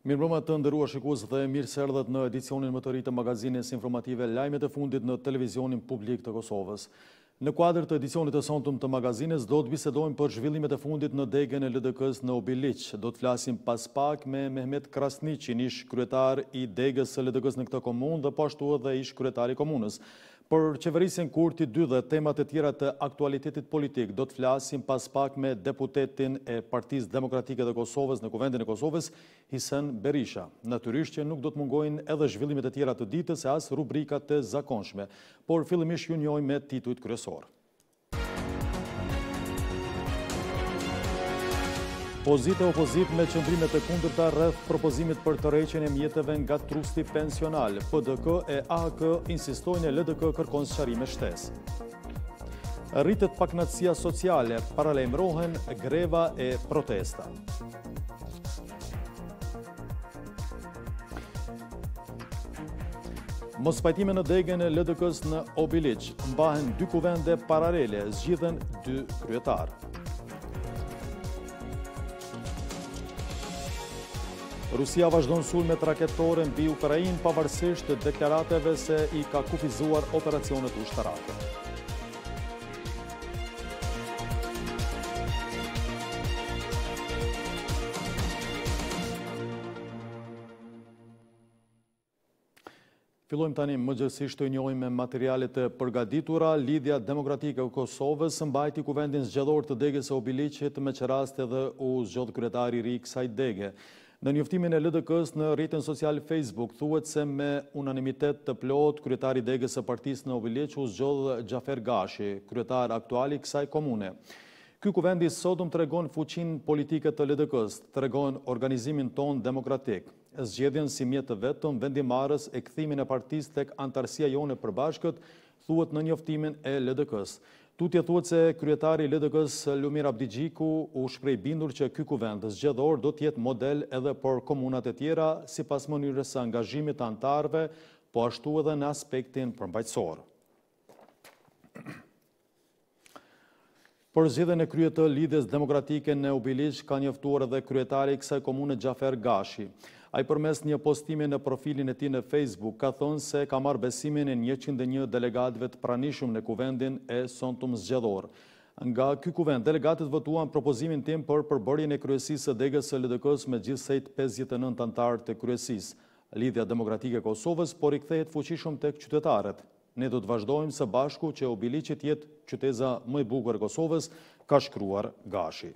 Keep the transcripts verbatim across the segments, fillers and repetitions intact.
Mirëmbrëma të nderuar shikues dhe mirë se erdhët në edicionin më të ri të magazinës informative Lajmet e fundit në televizionin publik të Kosovës. Në kuadër të edicionit të sontum të magazinës do të bisedojmë për zhvillimet e fundit në degën e L D K-s në Obiliq. Do të flasim pas pak me Mehmet Krasniqin, ish kryetar i degës së L D K-s në këtë komunë dhe po ashtu edhe ish kryetar i komunës. Për qeverisjen Kurti dy dhe temat e tjera të aktualitetit politik, do të flasim pas pak me deputetin e Partisë Demokratike të Kosovës në Kuvendin e Kosovës, Hisen Berisha. Natyrisht që nuk do të mungojnë edhe zhvillimet e tjera të ditës e as rubrikat të zakonshme, por fillimisht ju njohim me titujt kryesor. Pozitë e opozit me qëndrimet e kundërta rreth propozimit për të rreqjen e mjeteve nga trusti pensional. P D K e A K insistojnë e L D K kërkon sqarime shtesë. Rritet pakënaqësia sociale, paralajmërohen greva e protesta. Mospajtime në degën e L D K-s në Obiliq, mbahen dy kuvende paralele, zgjidhen dy kryetarë. Rusia vazhdon sulmet raketore mbi Ukrainë pavarësisht të deklaratave se i ka kufizuar operacionet ushtarake. Fillojmë tani më gjithësisht të njohim me materialet të përgatitura. Lidhja Demokratike e Kosovës mbajti kuvendin zgjedhor të degës së Obiliqit, me që rast edhe u zgjodh kryetari i ri i kësaj dege. Në njoftimin e L D K-s në rrjetin social Facebook thuhet se me unanimitet të plot kryetari i degës së partisë në Obiliq u zgjodh Xhafer Gashi, kryetar aktual i kësaj komune. Ky kuvend i sotëm tregon fuqinë politike të L D K-s, tregon organizimin ton demokratik. Zgjedhjen si mjet të vetëm vendimarrës e kthimin e partisë tek antarësia jone e përbashkët, thuhet në njoftimin e L D K-s. Tutje thuhet se kryetari i L D K-s Lumir Abdigjiku u shpreh bindur që ky kuvend zgjedhor do të jetë model edhe për komunat e tjera sipas mënyrës së angazhimit të anëtarëve, po ashtu edhe në aspektin përmbajtësor. Për zgjedhjen e kryet të Lidhjes Demokratike në Obiliq ka njoftuar edhe kryetari i kësaj komune Xhafer Gashi. Ai përmes një postimi në profilin e tij në Facebook ka thënë se ka marrë besimin e njëqind e një delegatëve të pranishëm në kuvendin e sontum zgjedhor. Nga ky kuvend, delegatët votuan propozimin tim për përbërjen e kryesisë së degës së L D K-s me gjithsej pesëdhjetë e nëntë anëtar të kryesisë. Lidhja Demokratike e Kosovës po rikthehet fuqishëm tek qytetarët. Ne do të vazhdojmë së bashku që Obiliqi të jetë qyteza më e bukur e Kosovës, ka shkruar Gashi.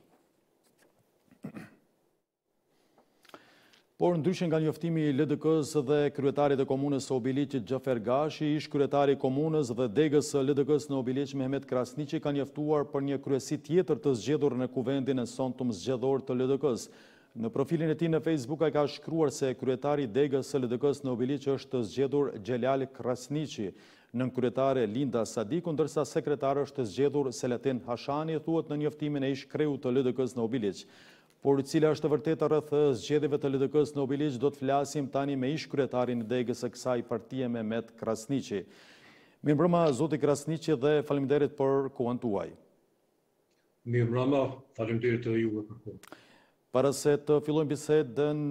Por ndryshe nga njoftimi i L D K-s dhe kryetarit e komunës së Obiliqit Xhafer Gashi, ish kryetari i komunës dhe degës së L D K-s në Obiliq Mehmet Krasniqi ka njoftuar për një kryesi tjetër të zgjedhur në kuvendin e sontum zgjedhor të L D K-s. Në profilin e tij në Facebook ai ka shkruar se kryetari i degës së L D K-s në Obiliq është zgjedhur Xhelal Krasniqi, nën kryetare Linda Sadiku, ndërsa sekretar është zgjedhur Selatin Hashani, thuhet në njoftimin e ish kreut të L D K-s në Obiliq. Por cila është e vërteta rreth zgjedhjeve të L D K-s në Obiliq, do të flasim tani me ish kryetarin e degës së kësaj partie Mehmet Krasniqi. Mirëmbrëma zoti Krasniqi dhe faleminderit për kohën tuaj. Mirëmbrëma, faleminderit edhe juve për kohën. Para se të fillojmë bisedën,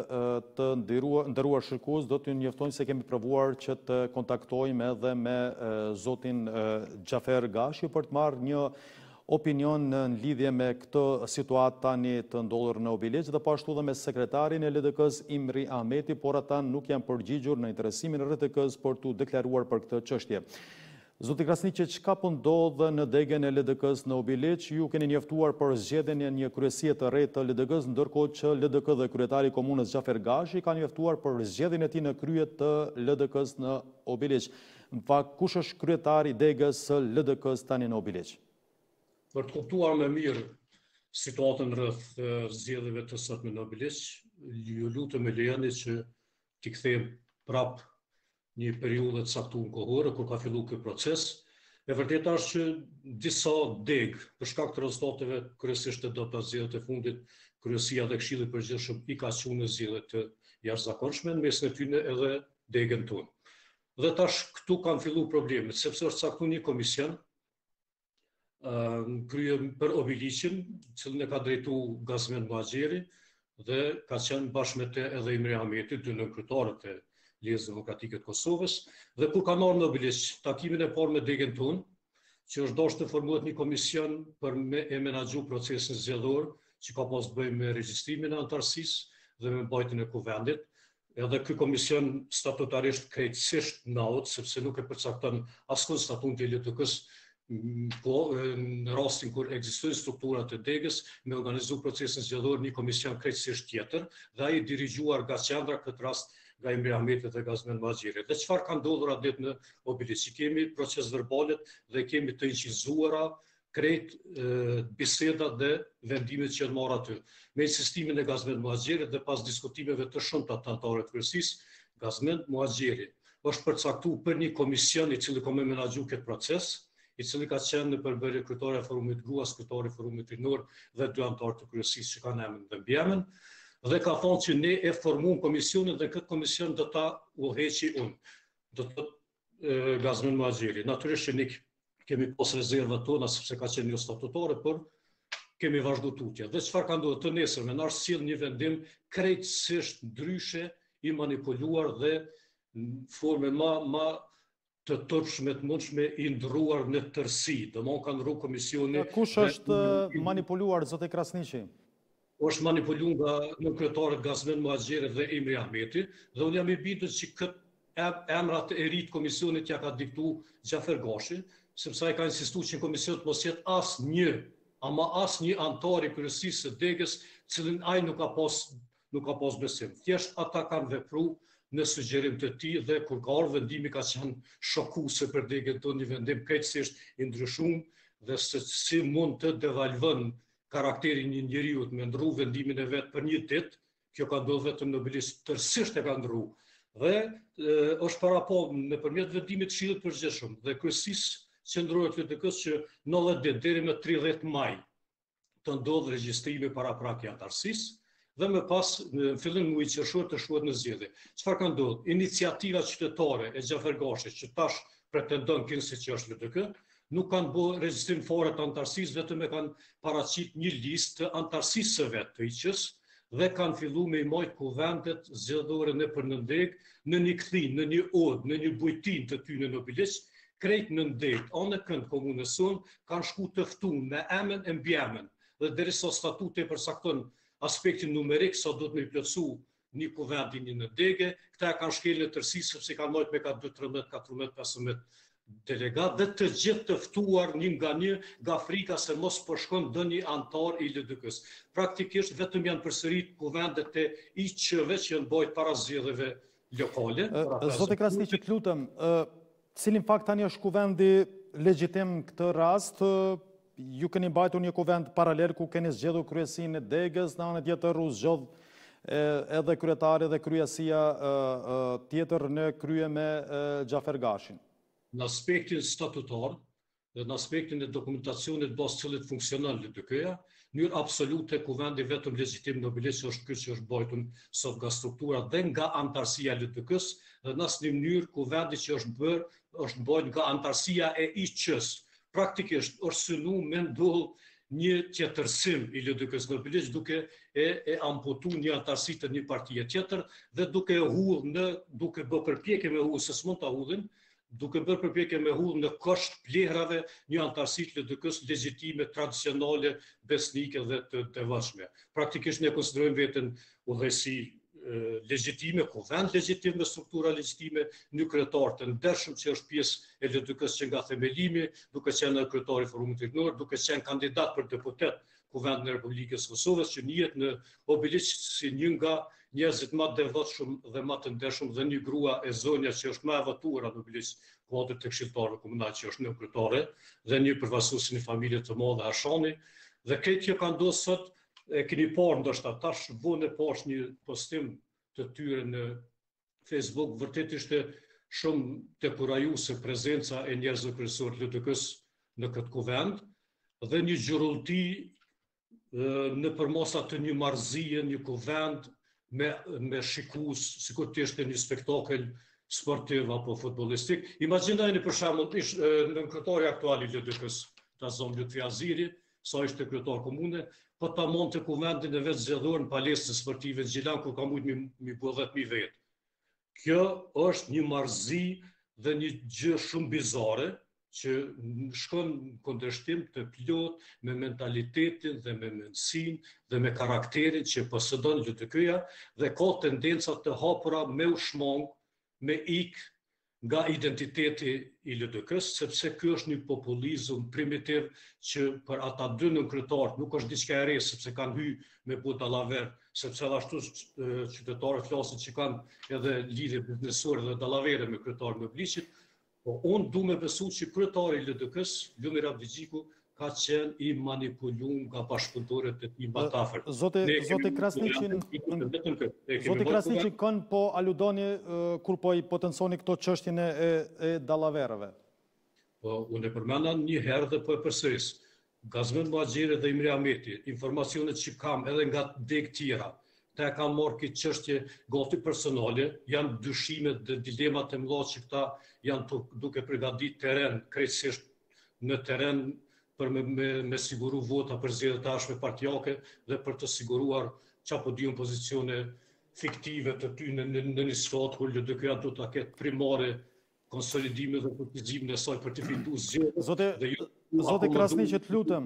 të nderuar shikues, do t'ju njoftojmë se kemi provuar që të kontaktojmë edhe me zotin Xhafer Gashi për të marrë një opinion në lidhje me këtë situatë tani të ndodhur në Obiliq dhe po ashtu edhe me sekretarin e L D K-s Imri Ahmeti, por ata nuk janë përgjigjur në interesimin e R T K-s për t'u deklaruar për këtë çështje. Zoti Krasniqi, çka po ndodh në degën e L D K-s në Obiliq? Ju keni njoftuar për zgjedhjen e një kryesie të re të L D K-s, ndërkohë që L D K dhe kryetari i komunës Xhafer Gashi kanë njoftuar për zgjedhjen e tij në krye të L D K-s në Obiliq. Në fakt, kush është kryetari i degës së L D K-s tani në Obiliq? Për të kuptuar më mirë situatën rreth zgjedhjeve të sotme në Obiliq, ju lutem me lejoni që t'i kthejmë prap një periudhë të caktuar kohore kur ka filluar ky proces. E vërteta është që disa degë, për shkak të rezultateve kryesisht të D P zgjedhjeve të fundit, kryesia dhe Këshilli i Përgjithshëm i ka qenë zgjedhje të jashtëzakonshme, në mes të tyre edhe degën tonë. Dhe tash këtu kanë filluar problemet, sepse është caktuar një komision në krye për Obiliqin, cilën e ka drejtuar Gazmend Muhaxheri, dhe ka qenë bashkë me te edhe Imre Hameti, dy nënkrytarët e Lidhjes Demokratike të Kosovës, dhe kur ka marrë Nobilisht takimin e parë me degën tonë, që është dashur të formohet një komision për me e menaxhu procesin zgjedhor, që ka pas të bëjë me regjistrimin e antarësisë dhe me mbajtjen e kuvendit. Edhe ky komision statutarisht krejtësisht naut, sepse nuk e përcakton askund statutin e L T K-s, në rastin kur ekzistojnë strukturat e degës, me organizu procesin zgjedhor një komision krejtësisht tjetër, dhe ai dirigjuar nga qendra, këtë rast nga Imre Hameti dhe Gazmend Muhaxhiri. Dhe çfarë ka ndodhur atje në Obiliç? Kemi proces verbalet dhe kemi të incizuara krejt bisedat dhe vendimet që janë marrë aty. Me insistimin e Gazmend Muhaxhirit dhe pas diskutimeve të shumta të anëtarëve të kryesisë, Gazmend Muhaxhiri është përcaktuar për një komision i cili ka me menaxhu këtë proces, i cili ka qenë në përbërje kryetare e forumit gruas, kryetari i forumit rinor dhe dy anëtarë të kryesisë që kanë emrin dhe mbiemrin, dhe ka thonë që ne e formuam komisionin dhe këtë komision do ta udhëheqi unë, do të Gazmend Muhaxhiri. Natyrisht që ne kemi pas rezervat tona sepse ka qenë jo statutare, por kemi vazhdu tutje. Dhe çfarë ka ndodhur të nesërmen, është sjell një vendim krejtësisht ndryshe, i manipuluar dhe në forme ma ma të tërshme të mundshme i ndruar në tërësi. Domthonjë ka ndruar komisioni. Kush është manipuluar, zote Krasniqi? Është manipuluar nga nënkryetarët Gazmend Muhaxhiri dhe Imre Hameti, dhe unë jam i bindur që këtë emrat e ri të komisionit ja ka diktuar Xhafer Gashi, sepse ai ka insistuar që në komision të mos jetë asnjë, ama asnjë antar i kryesisë së degës, cilin ai nuk ka pas nuk ka pas besim. Thjesht ata kanë vepruar në sugjerim të tij dhe kur ka ardhur vendimi ka qenë shokuese për degën tonë, një vendim krejtësisht i ndryshuar dhe se si mund të devalvon karakterin një njeriu me ndru vendimin e vet për një ditë, kjo ka ndodhur vetëm në Obiliç, tërësisht e ka ndru. Dhe e, është parapo nëpërmjet vendimit të Këshillit të Përgjithshëm dhe kryesisë qendrore të L T K-s që nëntëdhjetë ditë deri më tridhjetë maj të ndodhë regjistrimi paraprak i antarësisë dhe më pas në fillim muajit qershor të shkohet në zgjedhje. Çfarë ka ndodhur? Iniciativa qytetare e Xhafer Gashit, që tash pretendon kinsi që është L T K, nuk kanë bërë regjistrim fare të antarësisë, vetëm e kanë paraqit një listë të antarësisë së vet të I Q-s dhe kanë filluar me i majt kuvendet zgjedhore në për nëndeg, në një kthin, në një odë, në një bujtin të tyre në Obiliç, krejt nëndeg, anë kënd komunës sonë kanë shku të ftuar me emën e mbiemën dhe derisa statuti e përcakton aspektin numerik sa do të më plotësu një kuvend i një nëndege, këta kanë shkelë në tërësi sepse kanë marrë me ka dy tridhjetë, katërmbëdhjetë, pesëmbëdhjetë delegat dhe të gjithë të ftuar një nga një nga frika se mos po shkon ndonjë antar i L T K-s. Praktikisht vetëm janë përsërit kuvendet e I Q-ve që janë bajt para zgjedhjeve lokale. Zote Krasniqi, lutem, cilin fakt tani është kuvendi legjitim këtë rast? Ju keni mbajtur një kuvend paralel ku keni zgjedhur kryesinë e degës, në anën tjetër u zgjodh edhe kryetari dhe kryesia tjetër në krye me Xhafer Gashin. Në aspektin statutar dhe në aspektin e dokumentacionit bazë cilët funksionon L T K-ja, në mënyrë absolute kuvendi vetëm legjitim në Obiliç është ky që është bajtur sot nga struktura dhe nga antarësia e L T K-s dhe në asnjë mënyrë kuvendi që është bërë është bajtur nga antarësia e I Q-s. Praktikisht është synuar me ndodh një tjetërsim i L T K-s në Obiliç duke e, e amputuar një antarësi të një partie tjetër dhe duke e hudhur në duke bërë përpjekje me hudhë se s'mund ta hudhin, duke bërë përpjekje me hudhë në kosht plehrave një antarësi të L T K-s legjitime, tradicionale, besnike dhe të devotshme. Praktikisht ne konsiderojmë veten udhëheqësi legjitime, kuvend legjitim me struktura legjitime, një kryetar të ndershëm që është pjesë e L T K-s që nga themelimi, duke qenë kryetari i forumit rinor, duke qenë kandidat për deputet kuvendin e Republikës Kosovës, që njihet në Obiliç si një nga njerëzit më të devotshëm dhe më të ndershëm dhe një grua e zonja që është më e votuar në Obiliç, kuadër të këshilltarëve komunal që është nënkryetare dhe një përfaqësues një familje të madhe Hashani, dhe këtë që ka ndodhur sot e keni parë ndoshta tash vonë poshtë një postim të tyre në Facebook, vërtet ishte shumë tepurajuese prezenca e njerëzve kryesor të L T K-s në këtë kuvend dhe një xhurullti në përmosa të një marrëzie, një kuvend me me shikues, sikur të ishte një spektakël sportiv apo futbollistik. Imagjinojeni për shembull ish nënkryetari aktual i L T K-s, Tazom Lutfi Aziri, sa ishte kryetar komune, po ta monte kuvendin e vetë zgjedhor në palesën sportive Gjilan, kur ka mujt mi, mi bë dhjetë mijë vetë. Kjo është një marrëzi dhe një gjë shumë bizare, që shkon në kundërshtim të plot me mentalitetin dhe me mendsinë dhe me karakterin që posedon L D K-ja dhe ka tendenca të hapura me u shmang, me ik nga identiteti i L D K-s, sepse ky është një populizëm primitiv që për ata dy nënkryetarë nuk është diçka e re, sepse kanë hyrë me bu dallaver, sepse edhe ashtu qytetarët flasin që kanë edhe lidhje biznesore dhe dallavere me kryetarën e Obiliçit. Po unë du me besu që kryetari i L D K-s, Lumir Abdixhiku, ka qenë i manipuluar nga bashkëpunëtorët e tij mbatafer. Zote Krasniqin, Zote Krasniqin kanë po aludoni kur po i potenconi këto çështjen e, e dallavereve? Po unë e përmenda një herë dhe po e përsëris. Gazmend Muhaxhiri dhe Imre Ahmeti, informacionet që kam edhe nga deg tjera, ta kanë marrë këtë çështje gati personale, janë dyshimet dhe dilemat e mëdha që këta janë duke përgatitur terren, krejtësisht në terren për me, me, me siguru vota për zgjedhjet e ardhshme partijake dhe për të siguruar çapo diun pozicione fiktive të ty në, në, në një sfat kur L D K-ja do ta ketë primare konsolidimin dhe përfizimin e saj për të fituar zgjedhjet. Zote, Zote Krasniqi, lutem.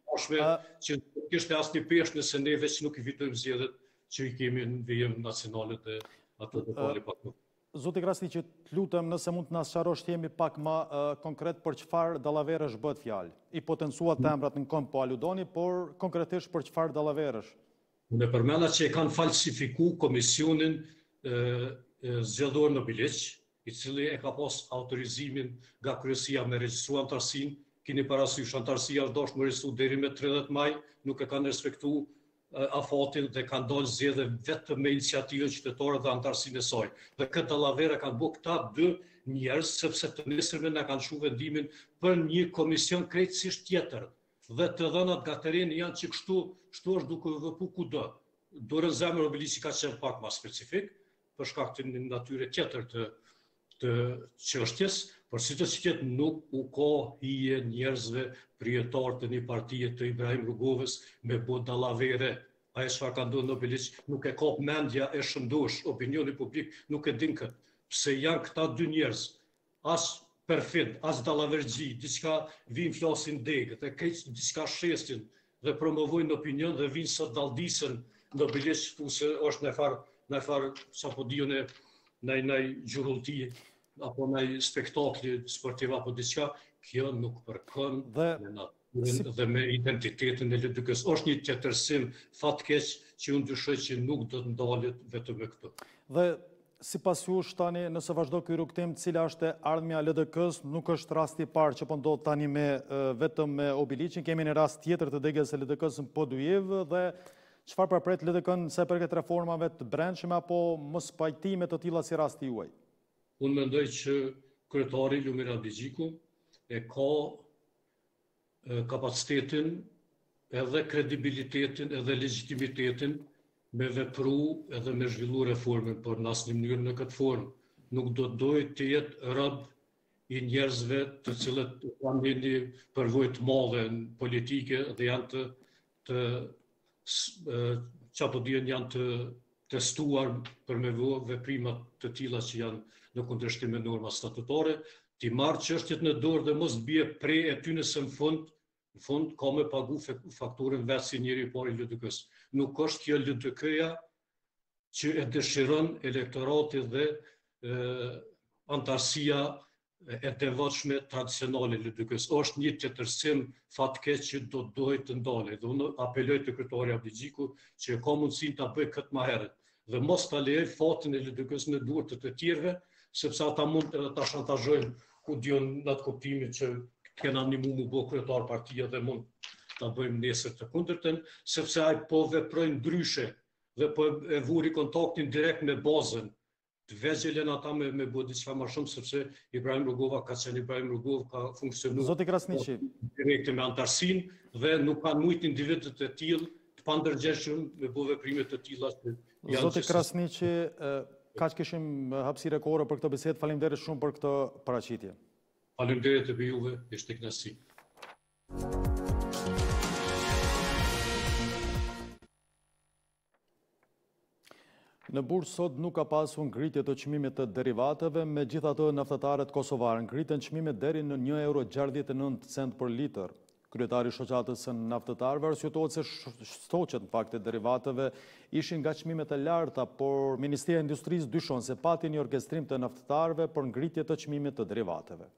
Që kishte asnjë peshë nëse ne veç nuk i fitojmë zgjedhjet që i kemi në vijem nacionale dhe ato të pali pak më. Zote Krasniqi, lutem nëse mund të na sqarosh themi pak më uh, konkret për çfarë dallaverësh bëhet fjalë. I potencuat emrat në kom po aludoni, por konkretisht për çfarë dallaverësh? Unë përmenda që e kanë falsifikuar komisionin zgjedhor në Biliq, i cili e ka pas autorizimin nga kryesia me regjistruar antarësinë. Keni parasysh antarësia është dashur më regjistruar deri me tridhjetë maj, nuk e kanë respektuar afatin dhe kanë dalë zgjedhje vetëm me iniciativën qytetare dhe antarësinë e saj. Dhe këtë dallavere kanë bërë këta dy njerëz sepse të nesërmen na kanë shu vendimin për një komision krejtësisht tjetër. Dhe të dhënat nga tereni janë që kështu, kështu është duke vëpu kudo. Dorën zemër Obiliçi ka qenë pak më specifik, për shkak të një natyre tjetër të të çështjes, por siç që nuk u ka hije njerëzve prijetar të një partie të Ibrahim Rrugovës me bë dallavere. Ai çfarë ka ndodhur në Obiliç nuk e ka mendja e shëndosh, opinioni publik nuk e din këtë. Pse janë këta dy njerëz, as perfid, as dallaverxhi, diçka vin flasin degët, e keq diçka shesin dhe promovojnë opinion dhe vinë sot dallëdisën në Obiliç, thosë është në far në far sapo diun e ndaj ndaj gjurullti apo ndaj spektakli sportiv apo diçka, kjo nuk përkon me natyrën dhe me identitetin e L D K-s. Është një tjetërsim fatkeq që unë dyshoj që nuk do të ndalet vetëm me këto. Dhe sipas jush tani, nëse vazhdo ky rrugtim, cila është ardhmja e L D K-s, nuk është rasti i parë që po ndodh tani me vetëm me Obiliçin, kemi një rast tjetër të degës së L D K-s në Podujev dhe çfarë përpret L D K-n se përket reformave të brendshme apo mos pajtime të tilla si rasti juaj? Unë mendoj që kryetari Lumir Abdixhiku e ka kapacitetin edhe kredibilitetin edhe legitimitetin me vepru edhe me zhvillu reformën, por në asnjë mënyrë në këtë formë. Nuk do të dojë të jetë rob i njerëzve të cilët kanë një përvojë të madhe në politike dhe janë të të çapo diën janë të testuar për me vë veprimat të tilla që janë në kundërshtim me norma statutare, ti marrë çështjet në dorë dhe mos bie prej e ty nëse në fund, në fund ka me pagu fakturën vetë si njëri i parë i L D K-s. Nuk është kjo L D K-ja që e dëshiron elektorati dhe e, antarësia e devotshme tradicionale L D K-s. Është një tjetërsim fatkeq që do të dojë të ndalet. Dhe unë apeloj te kryetari Abdixhiku që ka mundësinë ta bëjë këtë më herët dhe mos ta lejë fatin e L D K-s në duart të të tjerëve, sepse ata mund edhe ta shantazhojnë ku diun në atë kuptimin që kena animu mu bë kryetar partia dhe mund ta bëjmë nesër të kundërtën, sepse ai po veprojnë ndryshe dhe po e vuri kontaktin direkt me bazën. Të vegjelen ata me, me bë diçka më shumë, sepse Ibrahim Rrugova ka qenë Ibrahim Rrugov, ka funksionuar Zoti Krasniqi direkte me antarësinë dhe nuk kanë mujt individët e tillë të pandërgjeshëm me bë veprime të tilla. Zoti Krasniqi, kaq kishim hapësirë kohore për këtë bisedë. Faleminderit shumë për këtë paraqitje. Faleminderit edhe juve, ishte kënaqësi. Në bursë sot nuk ka pasur ngritje të çmimit të derivateve, megjithatë naftëtarët kosovarë ngritën çmimet deri në një euro gjashtëdhjetë e nëntë cent për litër. Kryetari i shoqatës së naftëtarëve arsyetojnë se stoqet në fakt e derivateve ishin nga çmimet e larta, por Ministria e Industrisë dyshon se pati një orkestrim të naftëtarëve për ngritje të çmimit të derivateve.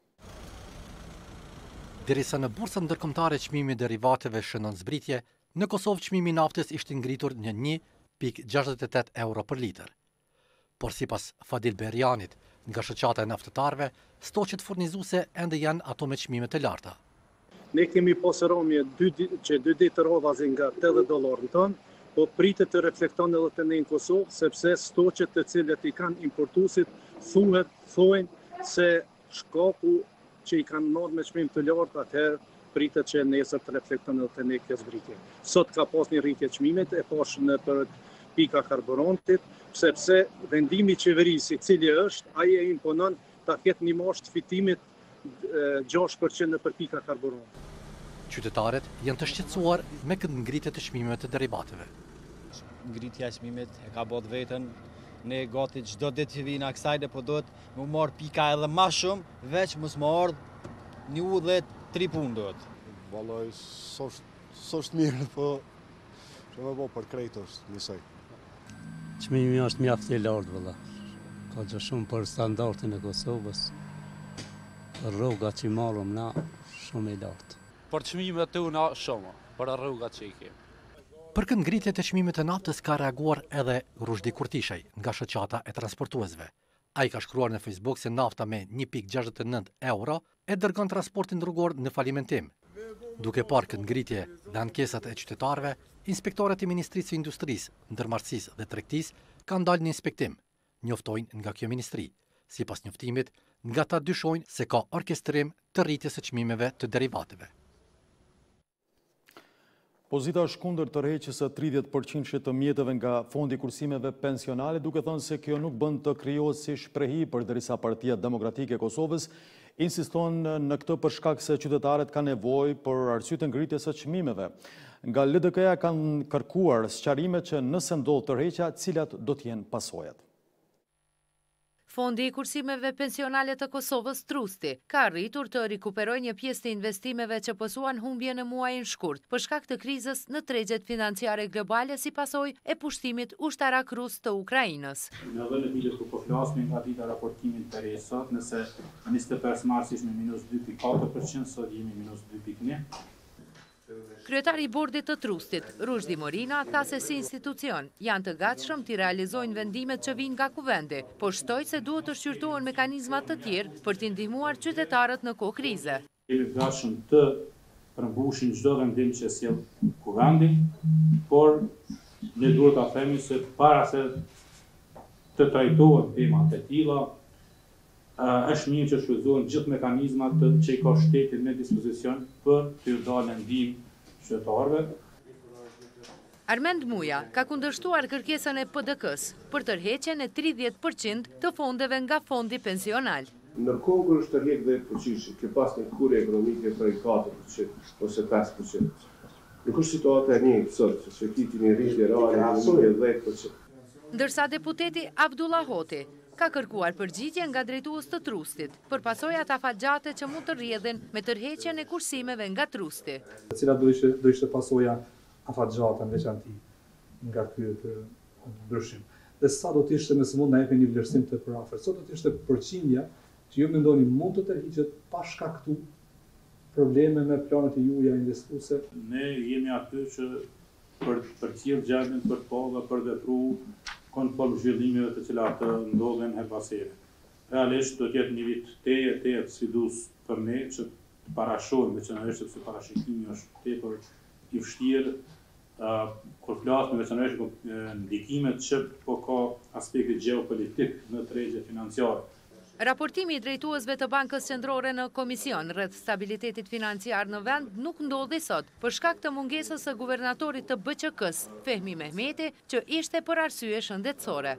Derisa në bursën ndërkombëtare çmimi i derivateve shënon zbritje, në Kosovë çmimi i naftës ishte ngritur në një pikë gjashtëdhjetë e tetë euro për litër. Por sipas Fadil Berjanit, nga shoqata e naftëtarëve, stoqet furnizuese ende janë ato me çmime të larta. Ne kemi pasur rëmje që dy ditë të rrodhazi nga tetëdhjetë dollarë tonë, po pritet të reflekton edhe të ne në Kosovë, sepse stoqet të cilët i kanë importuesit thuhet, thojnë se shkaku që i kanë marrë me çmim të lartë, atëherë pritet që nesër të reflekton edhe të ne kjo zbritje. Sot ka pas një rritje çmimit, e pash në për pika karburantit, sepse vendimi i qeverisë i cili është, ai e imponon ta ketë një marrë të fitimit gjashtë përqind në për pika karburantit. Qytetarët janë të shqetësuar me këtë ngritje të çmimeve të derivateve. Ngritja e çmimit e ka bot vetën, ne gati çdo ditë që vina kësajde, po duhet më marr pika edhe më shumë, veç mos më ardh një udhë tri punë duhet. Vallai, s'është mirë, po që më bo për krejt është njësaj. Çmimi është mjaft i lartë valla. Ka gjë shumë për standardin e Kosovës. Rruga që marrëm na shumë i lartë. Për çmimet tona shumë, për rrugat që i kemi. Për këtë ngritje të çmimit të naftës ka reaguar edhe Rushdi Kurtishaj nga shoqata e transportuesve. Ai ka shkruar në Facebook se nafta me një pikë gjashtëdhjetë e nëntë euro e dërgon transportin rrugor në falimentim. Duke parë këtë ngritje dhe ankesat e qytetarëve, inspektorët e Ministrisë së Industrisë, Ndërmarrësisë dhe Tregtisë kanë dalë në inspektim, njoftojnë nga kjo ministri. Sipas njoftimit, nga ta dyshojnë se ka orkestrim të rritjes së çmimeve të derivateve. Pozita është kundër tërheqjes së tridhjetë përqind të mjeteve nga fondi kursimeve pensionale, duke thënë se kjo nuk bën të krijohet si shprehi, përderisa Partia Demokratike e Kosovës insiston në këtë për shkak se qytetarët kanë nevojë për arsye të ngritjes së çmimeve. Nga L D K-ja kanë kërkuar sqarime që nëse ndodh tërheqja, cilat do të jenë pasojat. Fondi i kursimeve pensionale të Kosovës, Trusti, ka arritur të rikuperojë një pjesë të investimeve që pësuan humbje në muajin shkurt, për shkak të krizës në tregjet financiare globale si pasojë e pushtimit ushtarak rus të Ukrainës. Në vend të milës ku po flasim nga dita raportimit për sot, nëse në njëzet e pesë mars ishme minus dy pikë katër përqind, sot jemi minus dy pikë një. Kryetari i bordit të Trustit, Rushdi Morina, tha se si institucion janë të gatshëm të realizojnë vendimet që vinë nga kuvendi, por shtoi se duhet të shqyrtohen mekanizmat të tjerë për të ndihmuar qytetarët në kohë krize. Jemi të gatshëm të përmbushin çdo vendim që sjell kuvendi, por ne duhet ta themi se para se të trajtohen temat e tilla, është mirë që shfrytëzohen gjithë mekanizmat që i ka shteti në dispozicion për të dalë ndihmë qytetarëve. Armend Muja ka kundërshtuar kërkesën e P D K-s për tërheqjen e tridhjetë përqind të fondeve nga fondi pensional. Ndërkohë kur është tërhequr dhjetë përqind, ke pas një kurrë ekonomike për katër përqind ose pesë përqind. Nuk është situata e njëjtë sot, se kiti një rritje reale e dhjetë përqind. Ndërsa deputeti Abdullah Hoti ka kërkuar përgjigje nga drejtues të Trustit për pasojat afatgjate që mund të rrjedhin me tërheqjen e kursimeve nga Trusti. Cila do ishte do ishte pasoja afatgjate në veçanti nga ky ndryshim. Dhe sa do të ishte nëse mund na jepni një vlerësim të përafërt. Sot do të ishte përqindja që ju mendoni mund të tërhiqet pa shkaktuar probleme me planet e juaja investuese. Ne jemi aty që për për cilë gjendjen për pova për vepru kontroll zhvillimeve të cilat ndodhen her pas here. Realisht do të jetë një vit teje teje sfidues për ne që të parashohim, veçanërisht sepse parashikimi është tepër i vështirë, kur flasim veçanërisht për ndikimet që po ka aspekti gjeopolitik në tregjet financiare. Raportimi i drejtuesve të Bankës Qendrore në Komision rreth stabilitetit financiar në vend nuk ndodhi sot për shkak të mungesës së guvernatorit të B Q K-s, Fehmi Mehmeti, që ishte për arsye shëndetësore.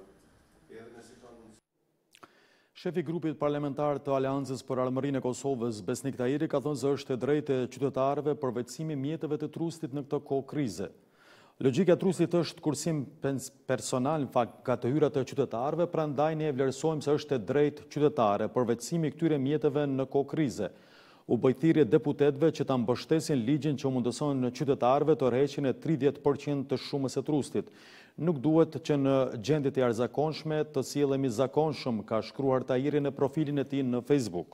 Shefi i grupit parlamentar të Aleancës për Armërinë e Kosovës, Besnik Tahiri, ka thënë se është e drejtë e qytetarëve përvetësimi mjeteve të Trustit në këtë kohë krize. Logjika e trustit është kursim personal në fakt nga të hyrat e qytetarëve, prandaj ne e vlerësojmë se është e drejtë qytetare përveçsimi këtyre mjeteve në kohë krize. U bë thirrje deputetëve që ta mbështesin ligjin që mundëson qytetarëve të rreheqin e tridhjetë përqind të shumës së trustit. Nuk duhet që në gjendje të jashtëzakonshme të sillemi zakonshëm, ka shkruar Tahiri në profilin e tij në Facebook.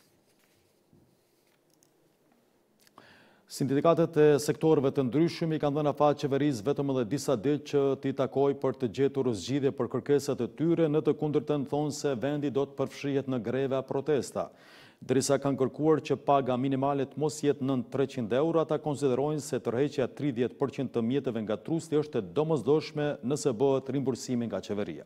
Sindikatet e sektorëve të ndryshëm i kanë dhënë afat qeverisë vetëm edhe disa ditë që t'i takoj për të gjetur zgjidhje për kërkesat e tyre, në të kundërtën thonë se vendi do të përfshihet në greve a protesta. Derisa kanë kërkuar që paga minimale të mos jetë nën treqind euro, ata konsiderojnë se tërheqja tridhjetë përqind të mjeteve nga trusti është e domosdoshme nëse bëhet rimbursimi nga qeveria.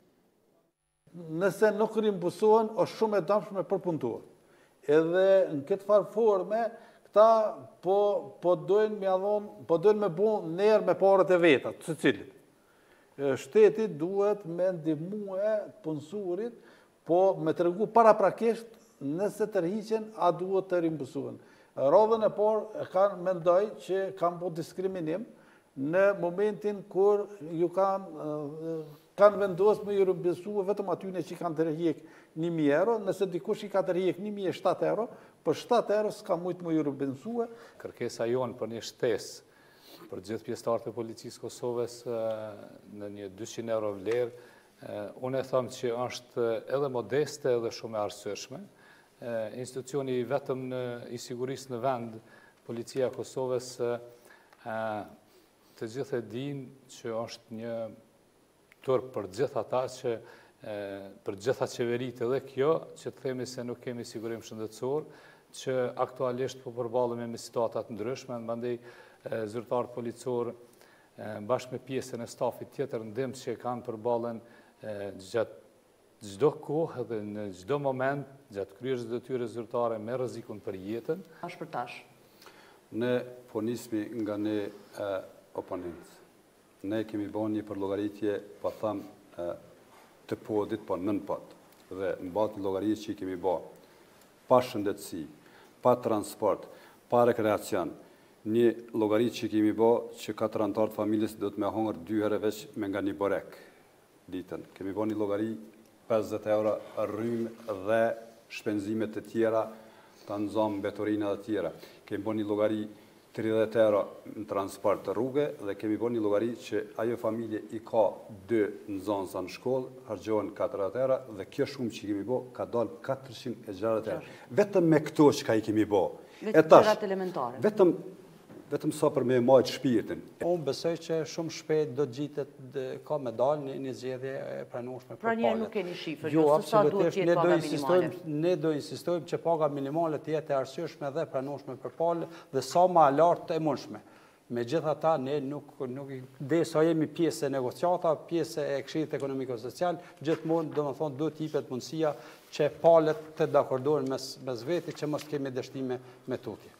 Nëse nuk rimbursohen, është shumë e dëmshme për punëtor. Edhe në këtë farë forme, këta po, po dojnë me adhon, po dojnë me bu nerë me parët e vetat, së cilit. Shteti duhet me ndihmue punësurit, po me të regu para prakisht nëse tërhiqen, a duhet të rimbursohen. Radhën e parë kanë mendoj që kanë po diskriminim në momentin kur ju kanë kanë vendosur me ju rimbursue vetëm atyne që kanë tërhiq një mijë euro, nëse dikush i ka tërhiq një mijë e shtatë euro, për shtatë euro s'ka mujt me ju rimbursue. Kërkesa jonë për një shtesë për gjithë pjesëtarët e policisë Kosovës në një dyqind euro vlerë, unë e thëmë që është edhe modeste edhe shumë e arsyeshme. Institucioni vetëm në i sigurisë në vend, Policia e Kosovës, të gjithë e din që është një turp për gjithë ata që për gjitha qeverit edhe kjo, që të themi se nuk kemi sigurim shëndetësor, që aktualisht po përballemi me situatat ndryshme, mandej zyrtarët policor bashkë me pjesën e stafit tjetër ndim që kanë përballen gjatë çdo kohë dhe në çdo moment, gjatë kryerjes së detyrës zyrtare me rrezikun për jetën. Tash për tash. Ne po nismi nga ne oponentë. Ne kemi bën një përllogaritje, po them të podit, po nën pod. Dhe në bazë të llogarisë që kemi bë, pa shëndetësi, pa transport, pa rekreacion, një llogaritë që kemi bë që katër anëtarë familjes do të më hongër dy herë veç me nga një borek ditën. Kemi bën një llogari pesëdhjetë euro rrymë dhe shpenzimet të tjera, të nëzom, betorina dhe tjera. Kemi bën një llogari tridhjetë euro në transport të rrugë dhe kemi bën një llogari që ajo familje i ka dy nxënësa në shkollë, harxhohen katërdhjetë euro dhe kjo shumë që kemi bë ka dalë katërqind e gjashtëdhjetë euro. Vetëm me këto që ka i kemi bë. Vetëm elementare. Vetëm vetëm sa për me majtë shpirtin. Unë besoj që shumë shpejt do të gjitet ka me dalë një zgjedhje e pranueshme për Pra njerë nuk keni shifër, jo, se sa duhet jetë paga minimale. Ne do insistojmë që paga minimale të jetë e arsyeshme dhe pranueshme për palë dhe sa ma lartë e mundshme. Me gjitha ta, ne nuk, nuk dhe sa jemi pjesë e negociata, pjesë e Këshillit Ekonomiko-Social, gjithmonë do më thonë do t'jipet mundësia që palët të dakordohen mes, mes veti që mos kemi dështime me tutje.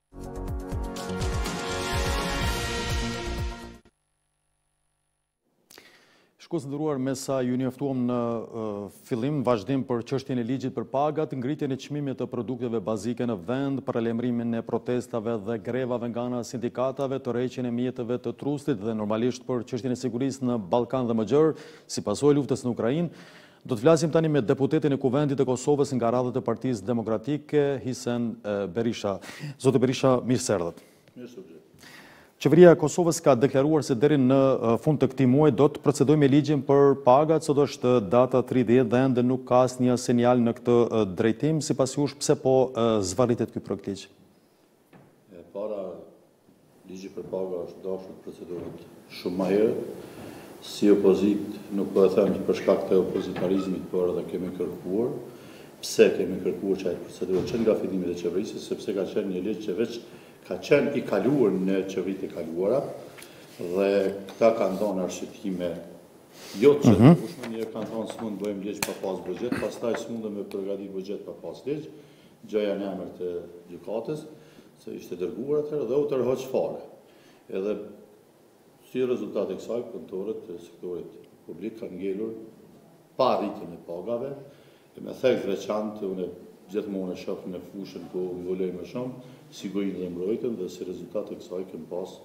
Shikues nderuar, me sa ju njoftuam në uh, fillim, vazhdim për çështjen e ligjit për pagat, ngritjen e çmimit të produkteve bazike në vend, paralajmërimin e protestave dhe grevave nga ana e sindikatave, tërheqjen e mjeteve të trustit dhe normalisht për çështjen e sigurisë në Ballkan dhe më gjerë, si pasojë luftës në Ukrainë. Do të flasim tani me deputetin e Kuvendit të Kosovës nga radhët e Partisë Demokratike, Hisen uh, Berisha. Zotë Berisha, mirë se erdhët. Mirë. Qeveria e Kosovës ka deklaruar se deri në fund të këtij muaji do të procedojë me ligjin për pagat, sot është data tridhjetë dhe ende nuk ka asnjë sinjal në këtë drejtim. Sipas jush, pse po zvarritet ky projekt ligj? E para, ligji për paga është dashur të procedohet shumë më herë. Si opozit nuk po e them që për shkak të opozitarizmit, por edhe kemi kërkuar. Pse kemi kërkuar që ai procedohet që nga fillimi i qeverisë, sepse ka qenë një ligj që veç ka qenë i kaluar në qeverit e kaluara dhe këta kanë dhënë arsyetime jo të qëndrueshme, një kanë thonë s'mund bëjmë ligj pa pas buxhet, pastaj s'mundëm me përgatit buxhet pa pas ligj, gjëja në emër të gjykatës, se ishte dërguar atëherë dhe u tërhoq fare. Edhe si rezultat e kësaj, punëtorët e sektorit publik kanë ngelur pa rritjen e pagave, e me thekë veçantë, unë gjithmonë e shoh në fushën ku volej më shumë, sigurinë dhe mbrojtjen dhe si rezultat e kësaj kemi pas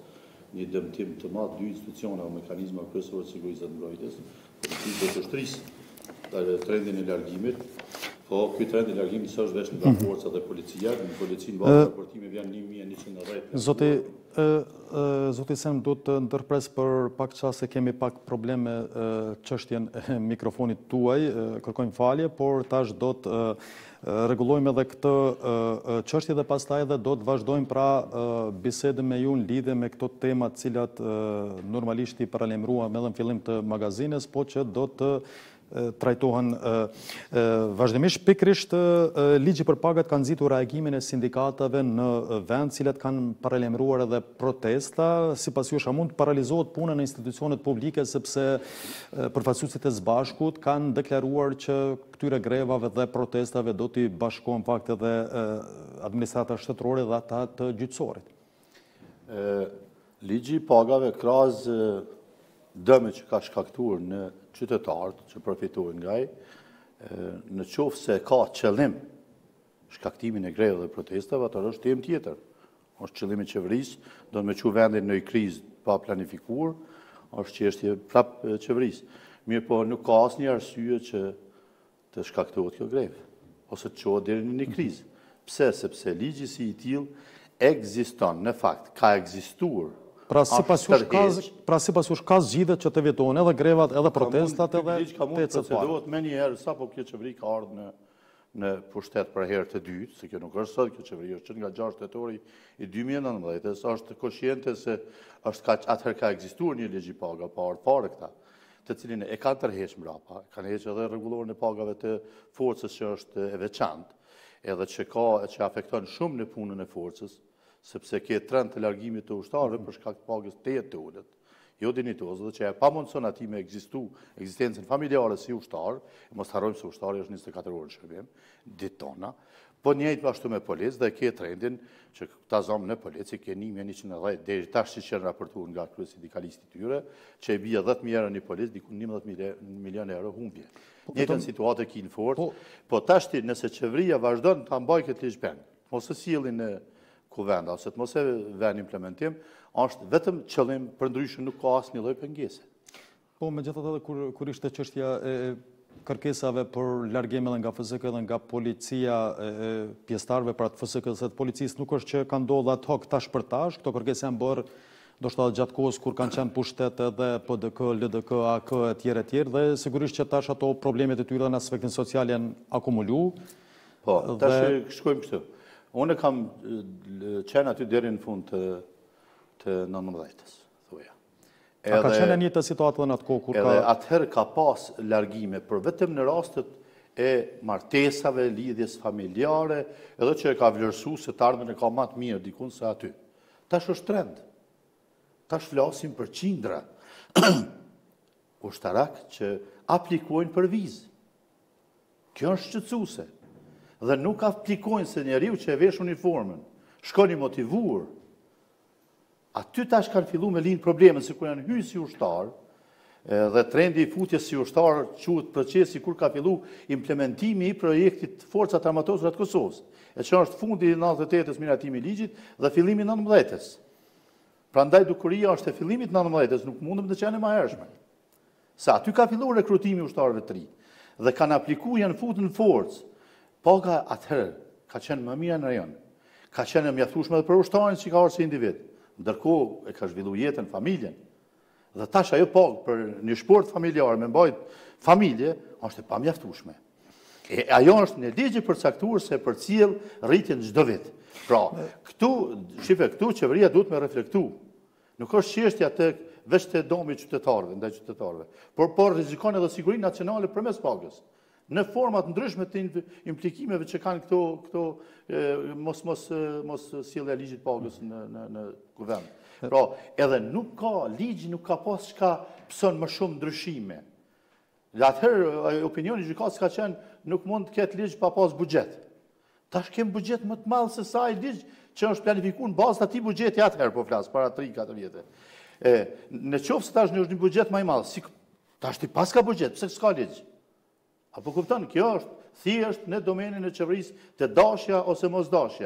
një dëmtim të madh dy institucione o mekanizma kryesor të sigurisë dhe mbrojtjes, policisë dhe të shtrisë, trendin e largimit. Po, ky trend i largimit s'është vetëm nga forcat e policia, në policinë bazë raportimi vjen një mijë e njëqind e dhjetë. Zoti Zoti Sem, do të ndërpres për pak çast se kemi pak probleme çështjen e mikrofonit tuaj, kërkojmë falje, por tash do të rregullojmë edhe këtë çështje dhe pastaj edhe do të vazhdojmë pra bisedën me ju në lidhje me këto tema të cilat normalisht i paralajmëruam edhe në fillim të magazinës, po që do të trajtohen vazhdimisht. Pikrisht ligji për pagat ka nxitur reagimin e sindikatave në vend, cilat kanë paralajmëruar edhe protesta. Sipas jush, a mund të paralizohet puna në institucionet publike sepse përfaqësuesit e së Bashkut kanë deklaruar që këtyre grevave dhe protestave do t'i bashkohen fakt edhe administrata shtetërore dhe ata të gjyqësorit? Ligji i pagave krahas dëme që ka shkaktuar në qytetarët që përfitojnë nga ai, në qoftë se ka qëllim shkaktimin e grevave dhe protestave, atëherë është temë tjetër. Është qëllimi i qeverisë, do të më çu vendin në një krizë pa planifikuar, është çështje prap qeverisë. Mirë, po nuk ka asnjë arsye që të shkaktohet kjo grevë ose të çohet deri në një krizë. Pse? Sepse ligji si i tillë ekziston, në fakt ka ekzistuar. Pra sipas jush ka zgjidhje që të vjetohen edhe grevat, edhe protestat, edhe ka mund të procedohet më një herë sapo kjo qeveri ka ardhur në në pushtet për herë të dytë, se kjo nuk është sot, kjo qeveri është nga gjashtë tetori i dy mijë e nëntëmbëdhjetë, është konsciente se është ka atëherë ka ekzistuar një ligj i paga pa ardhur fare këta, të cilin e kanë tërheqë mbrapa, kanë heqë edhe rregullorin e pagave të forcës që është e veçantë, edhe që ka që afekton shumë në punën e forcës, sepse ke trend të largimit të ushtarëve për shkak të pagës të të ulët, jo dinitoze, dhe që e pa mundëson ati me ekzistu ekzistencën familjare si ushtar, mos harrojmë se ushtari është njëzet e katër orë shërbim, ditë tona, po njëjtë ashtu me policë dhe ke trendin që ta zonë në policë, ke një mijë e njëqind e dhjetë deri tash që qenë raportuar nga krye sindikalistë tyre, që e bie dhjetë mijë euro në policë, diku njëmbëdhjetë milion euro humbje. Njëjtën situatë e kinë fort, po tash nëse qeveria vazhdon ta mbajë këtë ligj peng, mos e sillin në kuvenda, ose të mos e vën implementim, është vetëm qëllim, për ndryshe nuk ka asnjë lloj pengese. Po, megjithatë edhe kur kur ishte çështja e kërkesave për largim edhe nga F S K dhe nga policia e pjesëtarëve para të F S K-s së policisë, nuk është që ka ndodhur ad hoc tash për tash, këto kërkesa janë bërë ndoshta gjatë kohës kur kanë qenë pushtet edhe P D K, L D K, A K e tjerë e tjerë, dhe sigurisht që tash ato problemet e tyre në aspektin social janë akumuluar. Po, tash shkojmë kështu. Unë kam qenë aty deri në fund të të nëntëmbëdhjetës, thuaja. A ka qenë një të situatë dhe në atë kohë kur ka... Edhe atëherë ka pas largime, për vetëm në rastet e martesave, lidhjes familjare, edhe që e ka vlerësu se të ardhmen e ka matë mirë dikun se aty. Tash është trend. Tash flasim për qindra ushtarak që aplikojnë për vizë. Kjo është shqetësuese. Dhe nuk aplikojnë se njeriu që e vesh uniformën, shkon i motivuar. Aty tash kanë fillu me linë problemet, se kur janë hyrë si ushtar, dhe trendi i futjes si ushtar quhet procesi kur ka fillu implementimi i projektit Forcat Armatosura të Kosovës, e që është fundi i nëntëdhjetë e tetës miratimi i ligjit dhe fillimi i nëntëmbëdhjetës. Prandaj dukuria është e fillimit nëntëmbëdhjetës, nuk mundëm të qenë më hershme. Sa aty ka fillu rekrutimi ushtarëve të ri, dhe kanë aplikuar janë futur në forcë. Paga atëherë ka qenë më mirë në rajon. Ka qenë mjaftueshme edhe për ushtarin që ka ardhur si individ. Ndërkohë e ka zhvilluar jetën, familjen. Dhe tash ajo pagë për një sport familjar me mbajt familje është e pamjaftueshme. E ajo është në ligj i përcaktuar se përcjell rritjen çdo vit. Pra, këtu, shife, këtu qeveria duhet me reflektu. Nuk është çështja tek veç te domi i qytetarëve, ndaj qytetarëve, por por rrezikon edhe sigurinë nacionale përmes pagës. Në format ndryshme të implikimeve që kanë këto këto mos mos mos sjellja e ligjit pagës në në në kuvend. Pra, edhe nuk ka ligj, nuk ka pas çka pson më shumë ndryshime. Dhe atëherë opinioni gjykatës ka qenë nuk mund të ketë ligj pa pas buxhet. Tash kem buxhet më të madh se sa ai ligj që është planifikuar në bazë të atij buxheti atëherë po flas para tre katër vjetë. E në qoftë se tash është një buxhet më i madh, si tash ti pas ka buxhet, pse s'ka ligj? Apo kupton, kjo është thjesht në domenin e qeverisë të dashja ose mos dashja.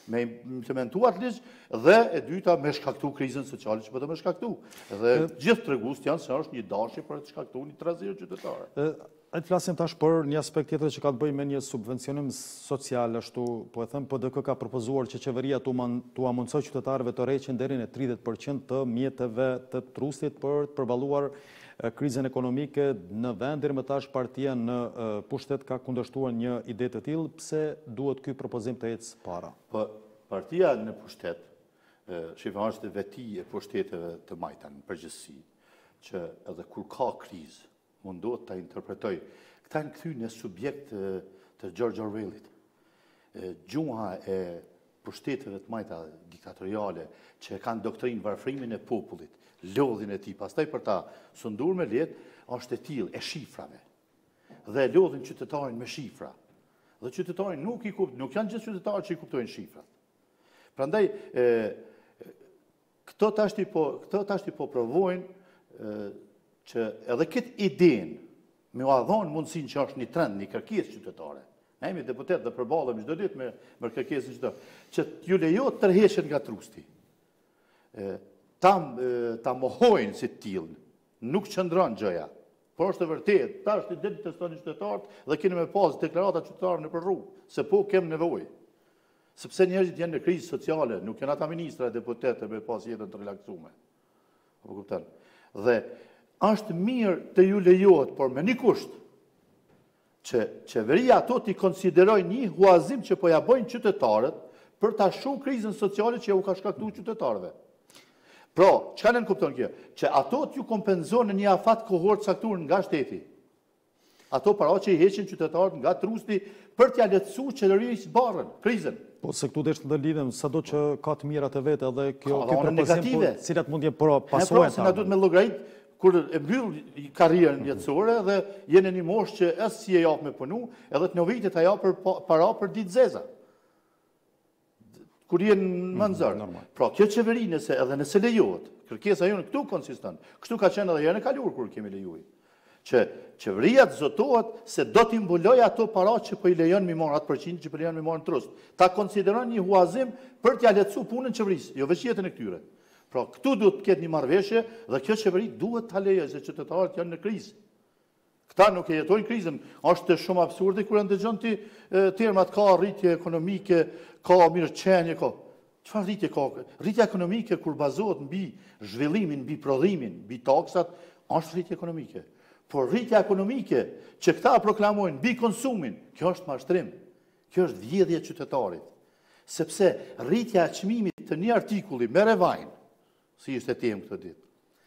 me implementu atë ligj dhe e dyta me shkaktu krizën sociale që po të me shkaktu. Dhe gjithë tregust janë se është një dashje për të shkaktu një trazirë qytetare. A të flasim tash për një aspekt tjetër që ka të bëjë me një subvencionim social, ashtu po e them, P D K ka propozuar që qeveria tu amundsoj qytetarëve të rreqin deri në tridhjetë përqind të mjeteve të trustit për të përballuar krizën ekonomike në vend. Deri më tash partia në pushtet ka kundërshtuar një ide të tillë. Pse duhet ky propozim të ecë para? Po partia në pushtet, shifra është veti e pushteteve të majta në përgjithësi, që edhe kur ka krizë mundohet ta interpretoj. Këta në këthy në subjekt të George Orwellit. Gjuha e pushteteve të majta diktatoriale që kanë doktrinë varfrimin e popullit, lodhin e ti, pastaj për ta sundur me letë, është e tillë e shifrave. Dhe lodhin qytetarin me shifra. Dhe qytetarin nuk i kuptojnë, nuk janë gjithë qytetarë që i kuptojnë shifrat. Prandaj, këto tashti po, këto tashti po provojnë që edhe këtë idenë me u adhonë mundësin që është një trend, një kërkesë qytetare. Ne jemi deputet dhe përballemi çdo ditë me, me kërkesën qytetare, që ju lejohet tërheqen nga trusti. Ta, ta mohojnë si tillë, nuk qëndron gjëja. Por është e vërtet, ta është i ditë të stoni qytetarët dhe keni me pas deklarata qytetarë në për rrugë, se po kem nevojë. Sepse njerëzit janë në krizë sociale, nuk janë ata ministra e deputete me pas jetën të relaksuar. Apo kupton? Dhe është mirë të ju lejohet, por me një kusht, që qeveria ato t'i konsideroj një huazim që po ja bojnë qytetarët për ta shu krizën sociale që ja u ka shkaktu qytetarëve. Pra, çka në kupton kjo? Që ato t'ju kompenzojnë në një afat kohor caktuar nga shteti. Ato para që i heqin qytetarët nga trusti për t'ja lehtësuar qeverisë barrën, krizën. Po se këtu desh të lidhem, sado që ka të mirat e vete edhe kjo ky propozim, po cilat mund të jenë pro pasojat. Ne na duhet me llogarit kur e mbyll karrierën jetësore dhe jeni në një moshë që as si e jap me punu, edhe të novitet ajo për para për ditë zeza. Kur jenë më nxorë. Pra, kjo qeveri nëse edhe nëse lejohet, kërkesa jonë këtu konsiston. Kështu ka qenë edhe herën e kaluar kur kemi lejuar. Që qeveria të zotohet se do t'i mbuloj ato para që po i lejon mi marr atë përqind që po lejon mi marr në trust. Ta konsideron një huazim për t'ia lehtësuar punën qeverisë, jo veç jetën e këtyre. Pra, këtu duhet të ketë një marrëveshje dhe kjo qeveri duhet ta lejojë se qytetarët janë në krizë. Këta nuk e jetojnë krizën. Është shumë absurde kur ndëgjon ti termat ka rritje ekonomike, ka mirëqenie, ka. Çfarë rritje ka? Rritja ekonomike kur bazohet mbi zhvillimin, mbi prodhimin, mbi taksat, është rritje ekonomike. Por rritja ekonomike që këta proklamojnë mbi konsumin, kjo është mashtrim. Kjo është vjedhje e qytetarit. Sepse rritja e çmimit të një artikulli me revajnë, si ishte temë këtë ditë,